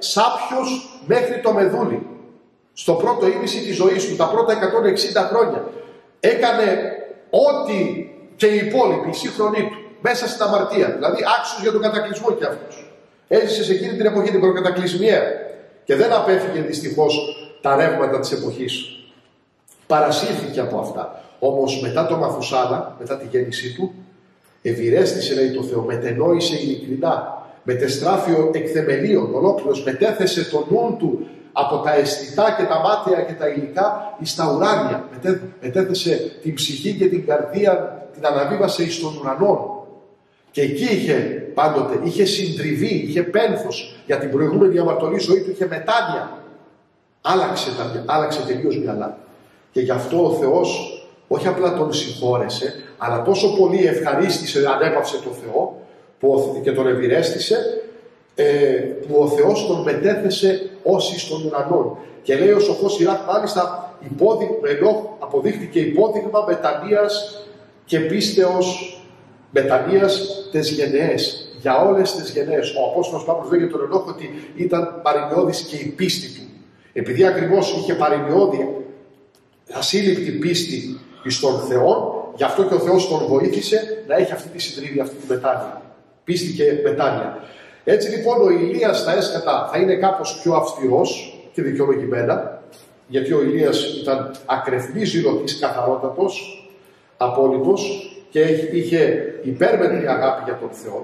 σάπιος μέχρι το μεδούλι. Στο πρώτο ήμιση της ζωής του, τα πρώτα εκατόν εξήντα χρόνια, έκανε ό,τι και οι υπόλοιποι, οι σύγχρονοι του, μέσα στην αμαρτία. Δηλαδή άξιος για τον κατακλυσμό κι αυτός. Έζησε σε εκείνη την εποχή την προκατακλυσμιαία και δεν απέφυγε δυστυχώς τα ρεύματα της εποχής. Παρασύρθηκε από αυτά. Όμως μετά το Μαθουσάλα, μετά τη γέννησή του, ευηρέστησε, λέει, το Θεό, μετενόησε ειλικρινά, μετεστράφει εκ θεμελίων, ολόκληρος, μετέθεσε το νου του από τα αισθητά και τα μάτια και τα υλικά εις τα ουράνια. Μετέ, μετέθεσε την ψυχή και την καρδία, την αναβίβασε εις των ουρανών. Και εκεί είχε πάντοτε, είχε συντριβή, είχε πένθος για την προηγούμενη αμαρτωλή ζωή του, είχε μετάνοια. Άλλαξε, τα, άλλαξε τελείως μυαλά. Και γι' αυτό ο Θεός όχι απλά τον συγχώρεσε, αλλά τόσο πολύ ευχαρίστησε, ανέπαυσε τον Θεό που, και τον ευηρέστησε, ε, που ο Θεός τον μετέθεσε ως εις των ουρανών. Και λέει ο σοφός Σιράχ, μάλιστα υπόδειγμα, αποδείχθηκε υπόδειγμα μετανοίας και πίστεως, μετανοίας τες γενναίες, για όλες τις γενναίες. Ο Απόστολος Παύλος λέει για τον Ενόχ ότι ήταν παρημιώδης και η πίστη του. Επειδή ακριβώς είχε παρημιώδη, ασύλληπτη πίστη εις τον Θεό, γι' αυτό και ο Θεός τον βοήθησε να έχει αυτή τη συντριβή, αυτή τη μετάνοια. Πίστη και μετάνοια. Έτσι λοιπόν ο Ηλίας στα έσκατα θα είναι κάπως πιο αυστηρός και δικαιολογημένα, γιατί ο Ηλίας ήταν ακρεφνής ζηλωτής, καθαρότατος, απόλυτος και είχε υπέρμετρη αγάπη για τον Θεό.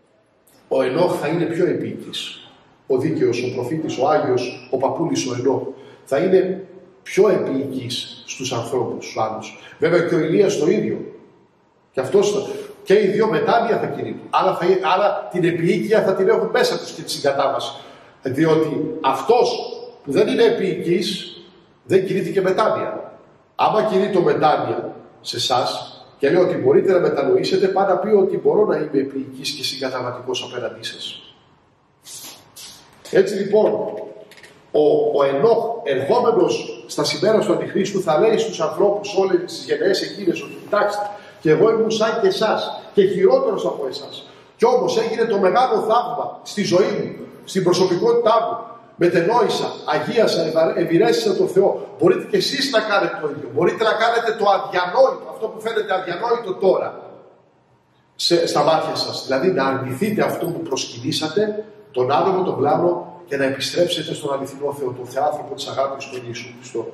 Ο Ενόχ θα είναι πιο επίκης. Ο δίκαιος, ο προφήτης, ο Άγιος, ο παππούλης ο Ενόχ θα είναι πιο επίοικης στους ανθρώπους, στους άλλους. Βέβαια και ο Ηλίας το ίδιο. Και αυτός και οι δύο μετάνοια θα κηρύττουν. Άρα, θα, άρα την επίοικια θα την έχουν μέσα τους και τη συγκατάβαση. Διότι αυτός που δεν είναι επίοικης δεν κηρύττει και μετάνοια. Άμα κηρύττω μετάνοια σε εσάς, και λέει ότι μπορείτε να μετανοήσετε, πάντα πει ότι μπορώ να είμαι επίοικης και συγκαταβατικός απέναντί σας. Έτσι λοιπόν, ο, ο Ενόχ, ερχόμενος στα σημέρα του Αντιχρίστου, θα λέει στους ανθρώπους όλες τις γενναίες εκείνες ότι κοιτάξτε, και εγώ ήμουν σαν και εσάς και χειρότερος από εσάς. Κι όμως έγινε το μεγάλο θαύμα στη ζωή μου, στην προσωπικότητά μου. Μετενόησα, αγίασα, ευηρέστησα τον Θεό. Μπορείτε και εσείς να κάνετε το ίδιο. Μπορείτε να κάνετε το αδιανόητο, αυτό που φαίνεται αδιανόητο τώρα, σε, στα μάτια σας. Δηλαδή να αρνηθείτε αυτό που προσκυνήσατε, τον άδωνο, τον πλάνο, και να επιστρέψετε στον αληθινό Θεό, τον Θεάνθρωπο της αγάπης του Ιησού Χριστό.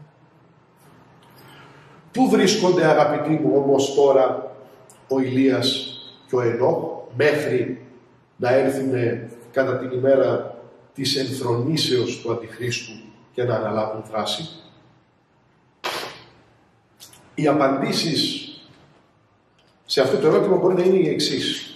Πού βρίσκονται, αγαπητοί μου, όμως τώρα ο Ηλίας και ο Ενόχ, μέχρι να έρθουν κατά την ημέρα της ενθρονήσεως του Αντιχρίστου και να αναλάβουν δράση? Οι απαντήσεις σε αυτό το ερώτημα μπορεί να είναι οι εξής.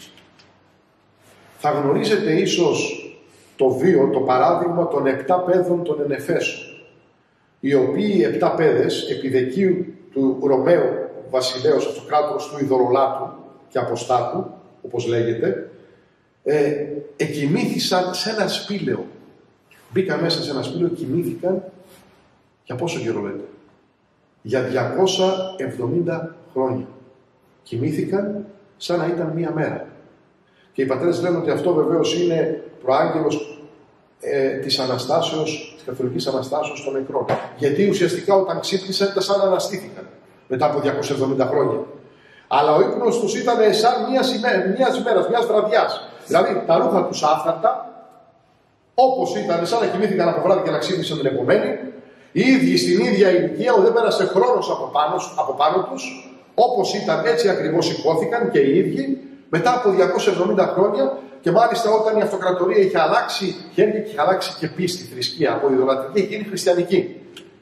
Θα γνωρίζετε ίσως το βίο, το παράδειγμα των επτά παιδών των Ενεφέσων, οι οποίοι οι επτά παιδες, επί δεκείου του Ρωμαίου βασιλέως αυτοκράτορος του Ιδωρολάτου και Αποστάτου, όπως λέγεται, ε, εκοιμήθησαν σε ένα σπήλαιο. Μπήκαν μέσα σε ένα σπήλαιο, κοιμήθηκαν για πόσο καιρό λέτε? Για διακόσια εβδομήντα χρόνια. Κοιμήθηκαν σαν να ήταν μία μέρα. Και οι πατέρες λένε ότι αυτό βεβαίως είναι προάγγελος ε, της Αναστάσεως, της Καθολικής Αναστάσεως των νεκρών. Γιατί ουσιαστικά όταν ξύπνησαν ήταν σαν να αναστήθηκαν μετά από διακόσια εβδομήντα χρόνια. Αλλά ο ύπνος τους ήταν σαν μιας ημέρας, μιας, ημέρας, μιας βραδιάς. Δηλαδή τα ρούχα τους άφθαρτα, όπως ήταν, σαν να κοιμήθηκαν από βράδυ και να ξύπνησαν την επομένη. Οι ίδιοι στην ίδια ηλικία, δεν πέρασε χρόνος από πάνω, από πάνω τους, όπως ήταν έτσι ακριβώς σηκώθηκαν και οι ίδιοι μετά από διακόσια εβδομήντα χρόνια. Και μάλιστα όταν η αυτοκρατορία είχε αλλάξει χέρια και είχε αλλάξει και πίστη, θρησκεία, από ιδωλατρική έχει γίνει χριστιανική.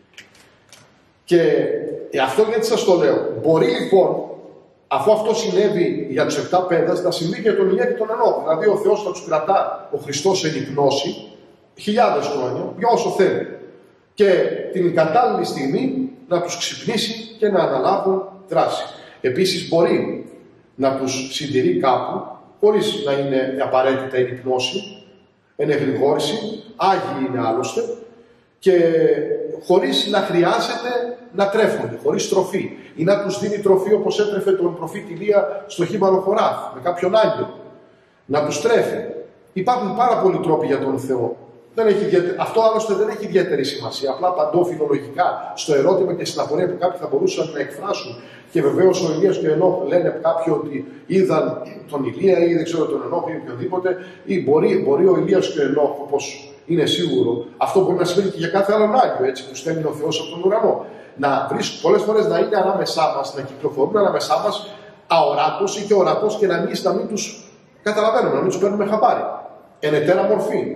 Και αυτό γιατί σας το λέω. Μπορεί λοιπόν, αφού αυτό συνέβη για τους επτά παιδες, να συμβεί και τον Ηλία και τον Ενόχ. Δηλαδή ο Θεός θα τους κρατά, ο Χριστός εν υπνώση, χιλιάδες χρόνια, για όσο θέλει. Και την κατάλληλη στιγμή να τους ξυπνήσει και να αναλάβουν δράση. Επίσης μπορεί να τους συντηρεί κάπου, χωρίς να είναι απαραίτητα η υπνώση, ενεγρηγόρηση, άγιοι είναι άλλωστε, και χωρίς να χρειάζεται να τρέφονται, χωρίς τροφή, ή να τους δίνει τροφή όπως έτρεφε τον προφήτη Ηλία στο χήμαρο Χοράθ, με κάποιον άγγελο. Να τους τρέφει. Υπάρχουν πάρα πολλοί τρόποι για τον Θεό. Δεν έχει ιδιαίτερη... Αυτό άλλωστε δεν έχει ιδιαίτερη σημασία. Απλά απαντώ φιλολογικά στο ερώτημα και στην απορία που κάποιοι θα μπορούσαν να εκφράσουν. Και βεβαίως ο Ηλίας και ο Ενόχ λένε κάποιοι ότι είδαν τον Ηλία ή δεν ξέρω τον Ενόχ ή οποιοδήποτε, ή μπορεί, μπορεί ο Ηλίας και ο Ενόχ, όπως είναι σίγουρο, αυτό μπορεί να σημαίνει και για κάθε άλλον Άγιο, έτσι που στέλνει ο Θεός από τον ουρανό. Να βρίσκουν πολλές φορές να είναι ανάμεσά μας, να κυκλοφορούν ανάμεσά μας αοράτος ή και ορατός και να μην, να μην τους καταλαβαίνουμε, να μην τους παίρνουμε χαμπάρι. Εν ετέρα μορφή.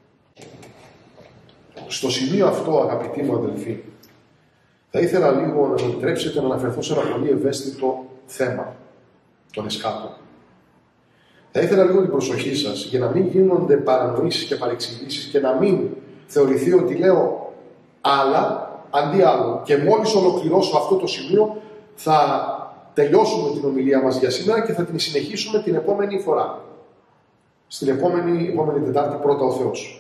Στο σημείο αυτό, αγαπητοί μου αδελφοί, θα ήθελα λίγο να μου επιτρέψετε να αναφερθώ σε ένα πολύ ευαίσθητο θέμα των εσχάτων. Θα ήθελα λίγο την προσοχή σας για να μην γίνονται παρανοήσεις και παρεξηγήσεις και να μην θεωρηθεί ότι λέω άλλα αντί άλλο. Και μόλις ολοκληρώσω αυτό το σημείο θα τελειώσουμε την ομιλία μας για σήμερα και θα την συνεχίσουμε την επόμενη φορά. Στην επόμενη, επόμενη Τετάρτη πρώτα ο Θεός.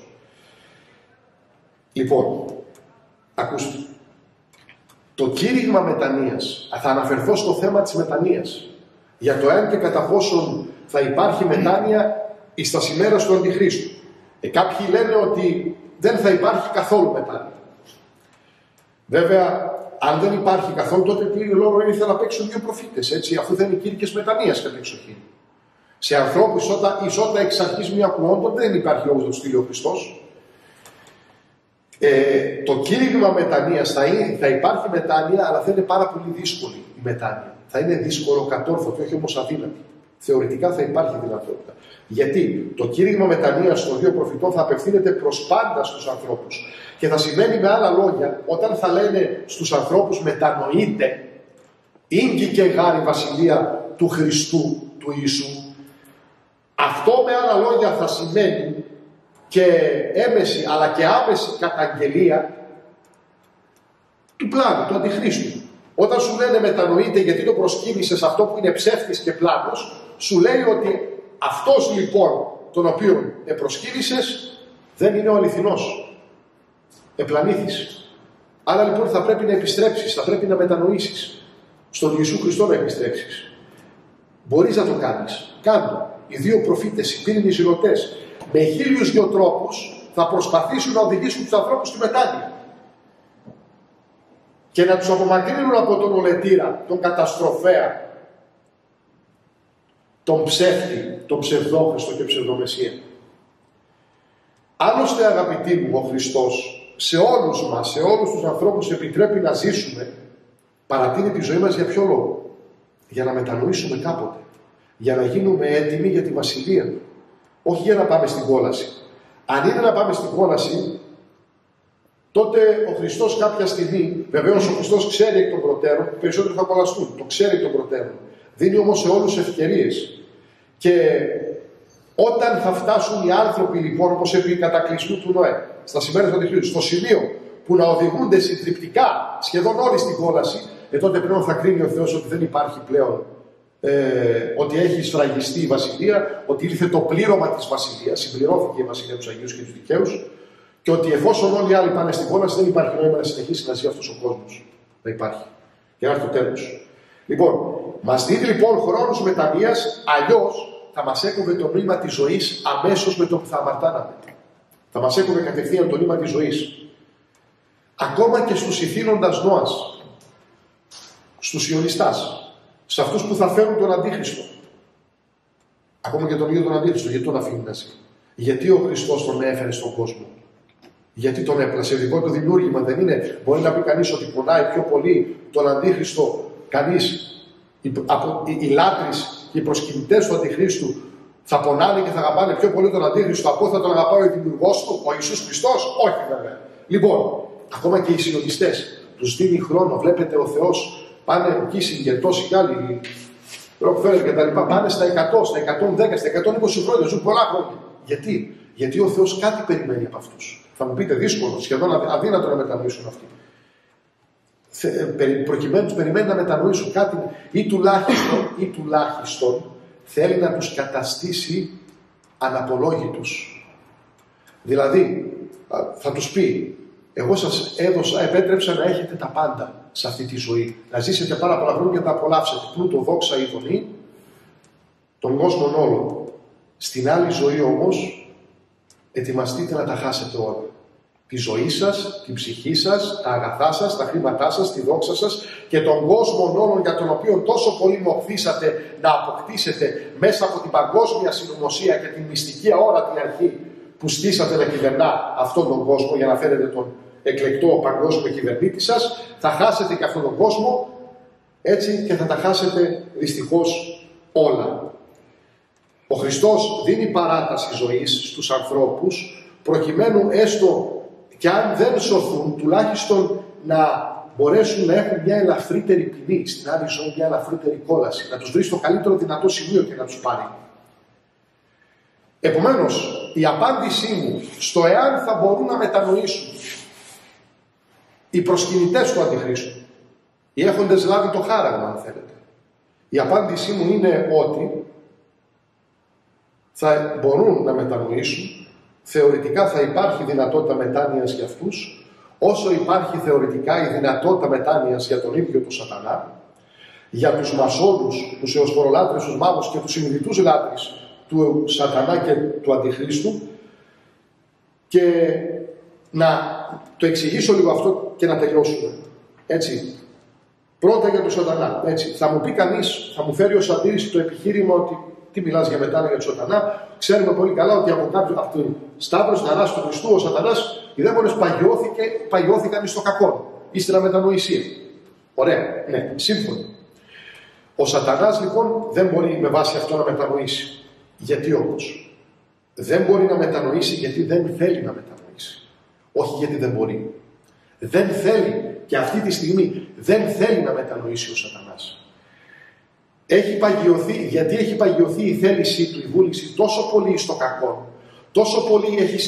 Λοιπόν, ακούστε. Το κήρυγμα μετανοίας, θα αναφερθώ στο θέμα της μετανοίας, για το εάν και κατά πόσον θα υπάρχει μετάνοια εις τα ημέρας του Αντιχρίστου. Ε, κάποιοι λένε ότι δεν θα υπάρχει καθόλου μετάνοια. Βέβαια, αν δεν υπάρχει καθόλου, τότε τι λόγο είναι να παίξουν δύο προφήτες, έτσι, αφού δεν είναι κήρυκες μετανοίας κατά εξοχήν. Σε ανθρώπους ισότα εξ αρχής μη ακουόντων δεν υπάρχει λόγος να του στείλει ο Χριστός. Ε, το κήρυγμα μετανοίας θα, θα υπάρχει μετάνοια, αλλά θα είναι πάρα πολύ δύσκολη η μετάνοια. Θα είναι δύσκολο, κατόρθωτο, όχι όμως αδύνατη. Θεωρητικά θα υπάρχει δυνατότητα. Γιατί το κήρυγμα μετανοίας των δύο προφητών θα απευθύνεται προς πάντα στους ανθρώπους. Και θα σημαίνει με άλλα λόγια, όταν θα λένε στους ανθρώπους μετανοείτε, ήγγει και γάρη βασιλεία του Χριστού, του Ιησού. Αυτό με άλλα λόγια θα σημαίνει και έμεση αλλά και άμεση καταγγελία του πλάνου, του Αντιχρίστου. Όταν σου λένε μετανοείται γιατί το προσκύνησες αυτό που είναι ψεύτης και πλάνος, σου λέει ότι αυτός λοιπόν τον οποίο προσκύνησες δεν είναι ο αληθινός. Επλανήθης. Άρα λοιπόν θα πρέπει να επιστρέψεις, θα πρέπει να μετανοήσεις. Στον Ιησού Χριστό να επιστρέψεις. Μπορείς να το κάνεις. Κάντο. Οι δύο προφήτες, οι πύρινοι ζηλωτές, με χίλιους δυο τρόπους θα προσπαθήσουν να οδηγήσουν τους ανθρώπους στη μετάνοια. Και να τους απομακρύνουν από τον ολετήρα, τον καταστροφέα, τον ψεύτη, τον ψευδόχριστο και ψευδομεσία. Άλλωστε, αγαπητοί μου, ο Χριστός σε όλους μας, σε όλους τους ανθρώπους επιτρέπει να ζήσουμε, παρατείνει τη ζωή μας για ποιο λόγο? Για να μετανοήσουμε κάποτε. Για να γίνουμε έτοιμοι για τη Βασιλεία. Όχι για να πάμε στην κόλαση. Αν είναι να πάμε στην κόλαση, τότε ο Χριστός κάποια στιγμή, βεβαίως ο Χριστός ξέρει εκ των προτέρων, οι περισσότεροι θα κολλαστούν, το ξέρει εκ των προτέρων. Δίνει όμως σε όλους ευκαιρίες. Και όταν θα φτάσουν οι άνθρωποι λοιπόν, όπως επί κατακλυσμού του Νοέ, στα σημεία του Αντιχρίστου, στο σημείο που να οδηγούνται συντριπτικά σχεδόν όλοι στην κόλαση, ε, τότε πλέον θα κρίνει ο Θεός ότι δεν υπάρχει πλέον, ε, ότι έχει σφραγιστεί η Βασιλεία, ότι ήρθε το πλήρωμα της Βασιλείας, συμπληρώθηκε η Βασιλεία τους Αγίους και τους Δικαίους, και ότι εφόσον όλοι οι άλλοι πάνε στην κόλαση, δεν υπάρχει νόημα να συνεχίσει να ζει αυτός ο κόσμος. Δεν υπάρχει. Για να έρθει το τέλος. Λοιπόν, μας δίνει λοιπόν χρόνους μετανοίας, αλλιώς θα μας έκοβε το νόημα της ζωής αμέσως με το που θα αμαρτάναμε. Θα μας έκοβε κατευθείαν το νόημα της ζωής. Ακόμα και στους ηθήνοντας Νόας, στους Ιωνιστάς, σε αυτούς που θα φέρουν τον Αντίχριστο. Ακόμα και τον ίδιο τον Αντίχριστο, γιατί τον αφήνει να ζει? Γιατί ο Χριστός τον έφερε στον κόσμο? Γιατί τον έπλασε? Δικό του δημιούργημα δεν είναι? Μπορεί να πει κανείς ότι πονάει πιο πολύ τον Αντίχριστο κανείς? Οι, από, οι, οι λάτρεις και οι προσκυνητές του Αντιχρίστου θα πονάνε και θα αγαπάνε πιο πολύ τον Αντίχριστο από θα τον αγαπάει ο δημιουργός του, ο Ιησούς Χριστός? Όχι βέβαια. Λοιπόν, ακόμα και οι συλλογιστές τους δίνει χρόνο. Βλέπετε, ο Θεός πάνε ο Κίσιγκερ, τόσοι άλλοι, Ροκφέλερ και τα λοιπά, πάνε στα εκατό, στα εκατόν δέκα, στα εκατόν είκοσι χρόνια, ζουν πολλά χρόνια. Γιατί? Γιατί ο Θεός κάτι περιμένει από αυτούς. Θα μου πείτε δύσκολο, σχεδόν αδύνατο να μετανοήσουν αυτοί. Προκειμένου τους περιμένει να μετανοήσουν κάτι, ή τουλάχιστον, ή τουλάχιστον θέλει να τους καταστήσει αναπολόγητους. Δηλαδή, θα τους πει, εγώ σας έδωσα, επέτρεψα να έχετε τα πάντα σε αυτή τη ζωή. Να ζήσετε πάρα πολλά χρόνια και να τα απολαύσετε. Πλούτο, δόξα, ειδονή, τον κόσμο όλο. Στην άλλη ζωή όμως, ετοιμαστείτε να τα χάσετε όλα. Τη ζωή σας, την ψυχή σας, τα αγαθά σας, τα χρήματά σας, τη δόξα σας και τον κόσμο όλων για τον οποίο τόσο πολύ μοχθήσατε να αποκτήσετε μέσα από την παγκόσμια συνωμοσία και την μυστική αόρατη αρχή που στήσατε να κυβερνά αυτόν τον κόσμο για να φέρετε τον εκλεκτό παγκόσμιο κυβερνήτη σας, θα χάσετε και αυτόν τον κόσμο, έτσι, και θα τα χάσετε δυστυχώς όλα. Ο Χριστός δίνει παράταση ζωής στους ανθρώπους, προκειμένου έστω και αν δεν σωθούν, τουλάχιστον να μπορέσουν να έχουν μια ελαφρύτερη ποινή, στην άλλη ζωή μια ελαφρύτερη κόλαση, να τους βρει στο καλύτερο δυνατό σημείο και να τους πάρει. Επομένως, η απάντησή μου στο εάν θα μπορούν να μετανοήσουν οι προσκυνητές του Αντιχρίστου, οι έχοντες λάβει το χάραγμα, αν θέλετε, η απάντησή μου είναι ότι θα μπορούν να μετανοήσουν, θεωρητικά θα υπάρχει δυνατότητα μετάνοιας για αυτούς, όσο υπάρχει θεωρητικά η δυνατότητα μετάνοιας για τον ίδιο τον Σατανά, για τους μασόνους, τους εωσφορολάτρες, τους μάγους και τους συνειδητούς λάτρεις του Σατανά και του Αντιχρίστου. Και να το εξηγήσω λίγο αυτό και να τελειώσουμε. Έτσι. Πρώτα για τον Σατανά. Έτσι. Θα μου πει κανείς, θα μου φέρει ως αντίρρηση το επιχείρημα ότι τι μιλάς για μετάνοια για τον Σατανά? Ξέρουμε πολύ καλά ότι από κάποιο από τον Σταύρος Ναράς του Χριστού ο Σατανάς, οι δαίμονες παγιώθηκαν στο κακό, ύστερα μετανοησία. Ωραία, ναι, σύμφωνο. Ο Σατανάς λοιπόν δεν μπορεί με βάση αυτό να μετανοήσει. Γιατί όμως? Δεν μπορεί να μετανοήσει γιατί δεν θέλει να μετανοήσει. Όχι γιατί δεν μπορεί. Δεν θέλει, και αυτή τη στιγμή δεν θέλει να μετανοήσει ο Σατανάς. Έχει παγιωθεί, γιατί έχει παγιωθεί η θέλησή του, η βούληση τόσο πολύ στο κακό, τόσο πολύ έχει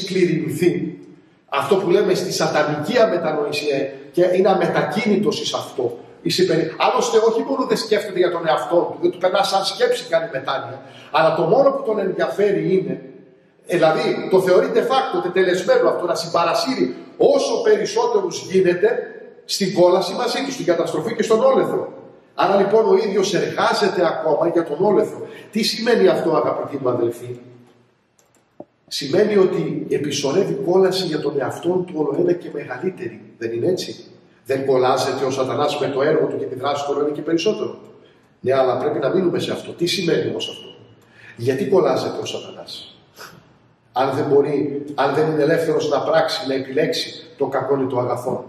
σκληρινθεί, αυτό που λέμε στη σατανική αμετανοησία, και είναι αμετακίνητος εις αυτό. Είσαι περί... Άλλωστε, όχι μόνο δεν σκέφτεται για τον εαυτό του, δεν του περνά σαν σκέψη κάνει μετάνοια, αλλά το μόνο που τον ενδιαφέρει είναι, δηλαδή το θεωρεί de facto τετελεσμένο αυτό, να συμπαρασύρει όσο περισσότερους γίνεται στην κόλαση μαζί του, στην καταστροφή και στον όλεθρο. Άρα λοιπόν ο ίδιος εργάζεται ακόμα για τον όλεθρο. Τι σημαίνει αυτό, αγαπητοί μου αδελφοί? Σημαίνει ότι επισορεύει κόλαση για τον εαυτό του όλο ένα και μεγαλύτερη. Δεν είναι έτσι? Δεν κολλάζεται ο Σατανάς με το έργο του και τη δράση του όλο ένα και περισσότερο? Ναι, αλλά πρέπει να μείνουμε σε αυτό. Τι σημαίνει όμως αυτό? Γιατί κολλάζεται ο Σατανάς? Αν δεν μπορεί, αν δεν είναι ελεύθερος να πράξει, να επιλέξει το κακό ή το αγαθό.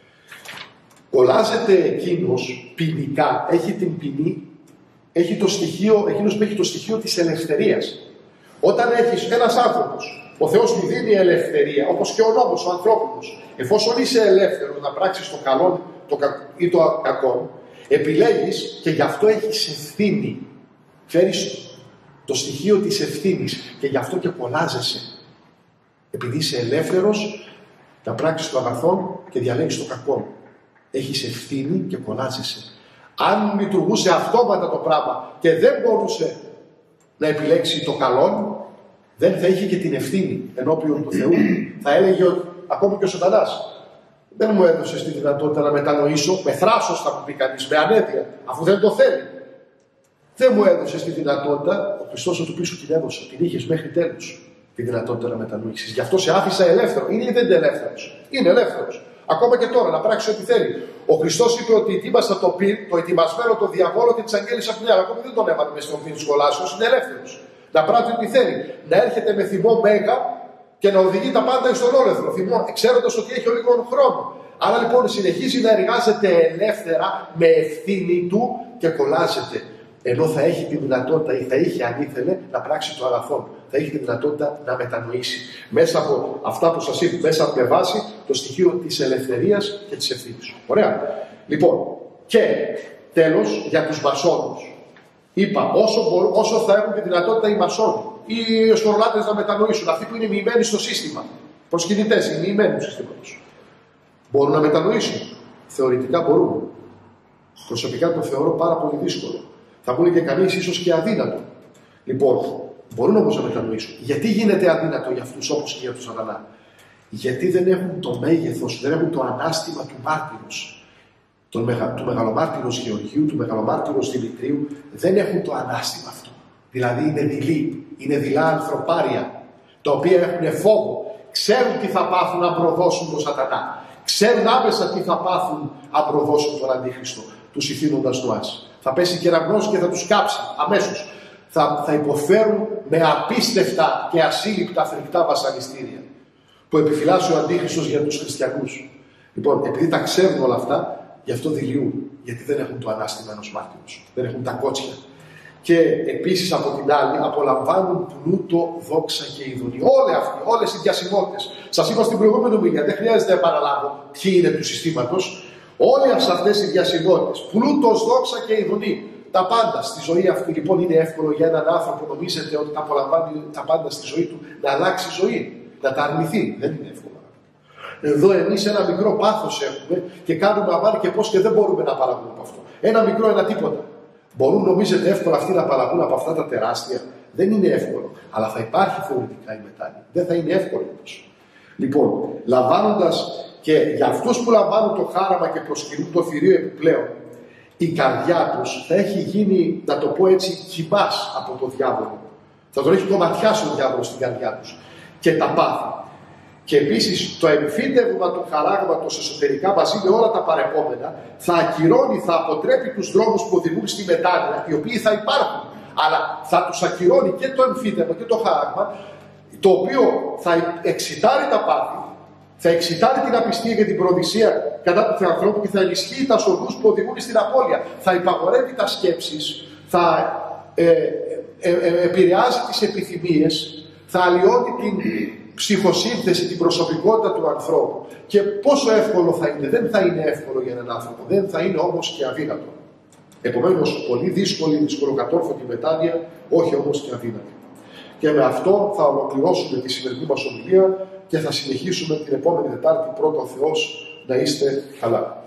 Κολλάζεται εκείνος ποινικά, έχει την ποινή, έχει το στοιχείο, εκείνος που έχει το στοιχείο της ελευθερίας. Όταν έχεις ένας άνθρωπος, ο Θεός του δίνει ελευθερία, όπως και ο νόμος, ο ανθρώπινος, εφόσον είσαι ελεύθερος να πράξεις το καλό το κα, ή το κακό, επιλέγεις και γι' αυτό έχεις ευθύνη. Φέρεις το στοιχείο της ευθύνης και γι' αυτό και κολλάζεσαι. Επειδή είσαι ελεύθερος να πράξεις το αγαθό και διαλέγεις το κακό. Έχεις ευθύνη και κολλάζεσαι. Αν λειτουργούσε αυτόματα το πράγμα και δεν μπορούσε να επιλέξει το καλό, δεν θα είχε και την ευθύνη ενώπιον του Θεού. Θα έλεγε ότι ακόμη και ο Σατανάς, δεν μου έδωσε τη δυνατότητα να μετανοήσω, με θράσος θα μου πει κανείς, με ανέδεια, αφού δεν το θέλει. Δεν μου έδωσε τη δυνατότητα, ο Χριστός θα του πει σου την έδωσε, την είχες μέχρι τέλους τη δυνατότητα να μετανοήσεις. Γι' αυτό σε άφησα ελεύθερο. Είναι ή δεν είναι ελεύθερος? Είναι ελεύθερος. Ακόμα και τώρα να πράξει ό,τι θέλει. Ο Χριστός είπε ότι ετοίμασα το πυρ, το ετοιμασμένο, το διαβόλο και τις αγγέλες αφιλιά. Ακόμη δεν τον έβαλε μέσα στον πυρ της κολάσεως. Είναι ελεύθερος. Να πράττει ό,τι θέλει. Να έρχεται με θυμό μέγα και να οδηγεί τα πάντα στον όλεθρο. Θυμό, ξέροντας ότι έχει λίγο χρόνο. Άρα λοιπόν συνεχίζει να εργάζεται ελεύθερα με ευθύνη του και κολλάζεται. Ενώ θα έχει τη δυνατότητα ή θα είχε, αν ήθελε, να πράξει το αγαθό. Θα έχει τη δυνατότητα να μετανοήσει. Μέσα από αυτά που σας είπα, μέσα από βάση το στοιχείο της ελευθερίας και της ευθύνης. Ωραία. Λοιπόν, και τέλος για τους μασόνους. Είπα, όσο, μπορούν, όσο θα έχουν τη δυνατότητα οι μασόνοι ή οι οσκορολάτες να μετανοήσουν, αυτοί που είναι μοιημένοι στο σύστημα, προσκυνητές, οι μοιημένοι του συστήματος, μπορούν να μετανοήσουν. Θεωρητικά μπορούν. Προσωπικά το θεωρώ πάρα πολύ δύσκολο. Θα πούνε και κανείς ίσως και αδύνατο. Λοιπόν, μπορούν όμως να μετανοήσουν. Γιατί γίνεται αδύνατο για αυτούς όπως και για τον Σατανά? Γιατί δεν έχουν το μέγεθος, δεν έχουν το ανάστημα του μάρτυρος. Του, μεγα, του μεγαλομάρτυρος Γεωργίου, του μεγαλομάρτυρος Δημητρίου, δεν έχουν το ανάστημα αυτό. Δηλαδή είναι δειλοί, είναι δειλά ανθρωπάρια, τα οποία έχουν φόβο. Ξέρουν τι θα πάθουν αν προδώσουν τον Σατανά. Ξέρουν άμεσα τι θα πάθουν αν προδώσουν τον Αντίχριστο, τους ηθήνοντας του Άς. Θα πέσει κεραυνός και θα τους κάψει αμέσως. Θα, θα υποφέρουν με απίστευτα και ασύλληπτα φρικτά βασανιστήρια που επιφυλάσσει ο Αντίχριστος για τους χριστιανούς. Λοιπόν, επειδή τα ξέρουν όλα αυτά, γι' αυτό δειλιούν. Γιατί δεν έχουν το ανάστημα ενός μάρτυρος. Δεν έχουν τα κότσια. Και επίσης από την άλλη απολαμβάνουν πλούτο, δόξα και ειδονή. Όλοι αυτοί, όλες οι διασημότητες. Σας είπα στην προηγούμενη ομιλία, δεν χρειάζεται να επαναλάβω ποιοι είναι του συστήματος. Όλες αυτές οι διασημότητες, πλούτος, δόξα και ειδονή. Τα πάντα στη ζωή αυτή λοιπόν είναι εύκολο για έναν άνθρωπο, νομίζετε ότι θα απολαμβάνει τα πάντα στη ζωή του, να αλλάξει ζωή, να τα αρνηθεί. Δεν είναι εύκολο. Εδώ εμείς ένα μικρό πάθος έχουμε και κάνουμε αμάν και πώς και δεν μπορούμε να απαλλαγούμε από αυτό. Ένα μικρό, ένα τίποτα. Μπορούν, νομίζετε, εύκολα αυτοί να απαλλαγούν από αυτά τα τεράστια? Δεν είναι εύκολο. Αλλά θα υπάρχει θεωρητικά η μετάνοια. Δεν θα είναι εύκολο όμως. Λοιπόν, λαμβάνοντας και για αυτούς που λαμβάνουν το χάραμα και προσκυνούν το θηρίο επιπλέον, η καρδιά τους θα έχει γίνει, να το πω έτσι, κοιμάς από το διάβολο. Θα τον έχει κομματιάσει ο διάβολος στην καρδιά τους. Και τα πάθη. Και επίσης το εμφύτευμα του χαράγματος εσωτερικά μαζί με όλα τα παρεπόμενα θα ακυρώνει, θα αποτρέπει τους δρόμους που οδηγούν στη μετάνοια, οι οποίοι θα υπάρχουν. Αλλά θα τους ακυρώνει και το εμφύτευμα και το χαράγμα, το οποίο θα εξητάρει τα πάθη, θα εξητάρει την απιστία και την προδυσία κατά του ανθρώπου και θα ενισχύει τα οδούς που οδηγούν στην απώλεια. Θα υπαγορεύει τα σκέψεις, θα ε, ε, ε, ε, επηρεάζει τις επιθυμίες, θα αλλοιώνει την ψυχοσύνθεση, την προσωπικότητα του ανθρώπου. Και πόσο εύκολο θα είναι? Δεν θα είναι εύκολο για έναν άνθρωπο, δεν θα είναι όμως και αδύνατο. Επομένως, πολύ δύσκολη, δυσκολοκατόρθωτη μετάνοια, όχι όμως και αδύνατη. Και με αυτό θα ολοκληρώσουμε τη σημερινή μας ομιλία και θα συνεχίσουμε την επόμενη Τετάρτη, πρώτο Θεός, να είστε καλά.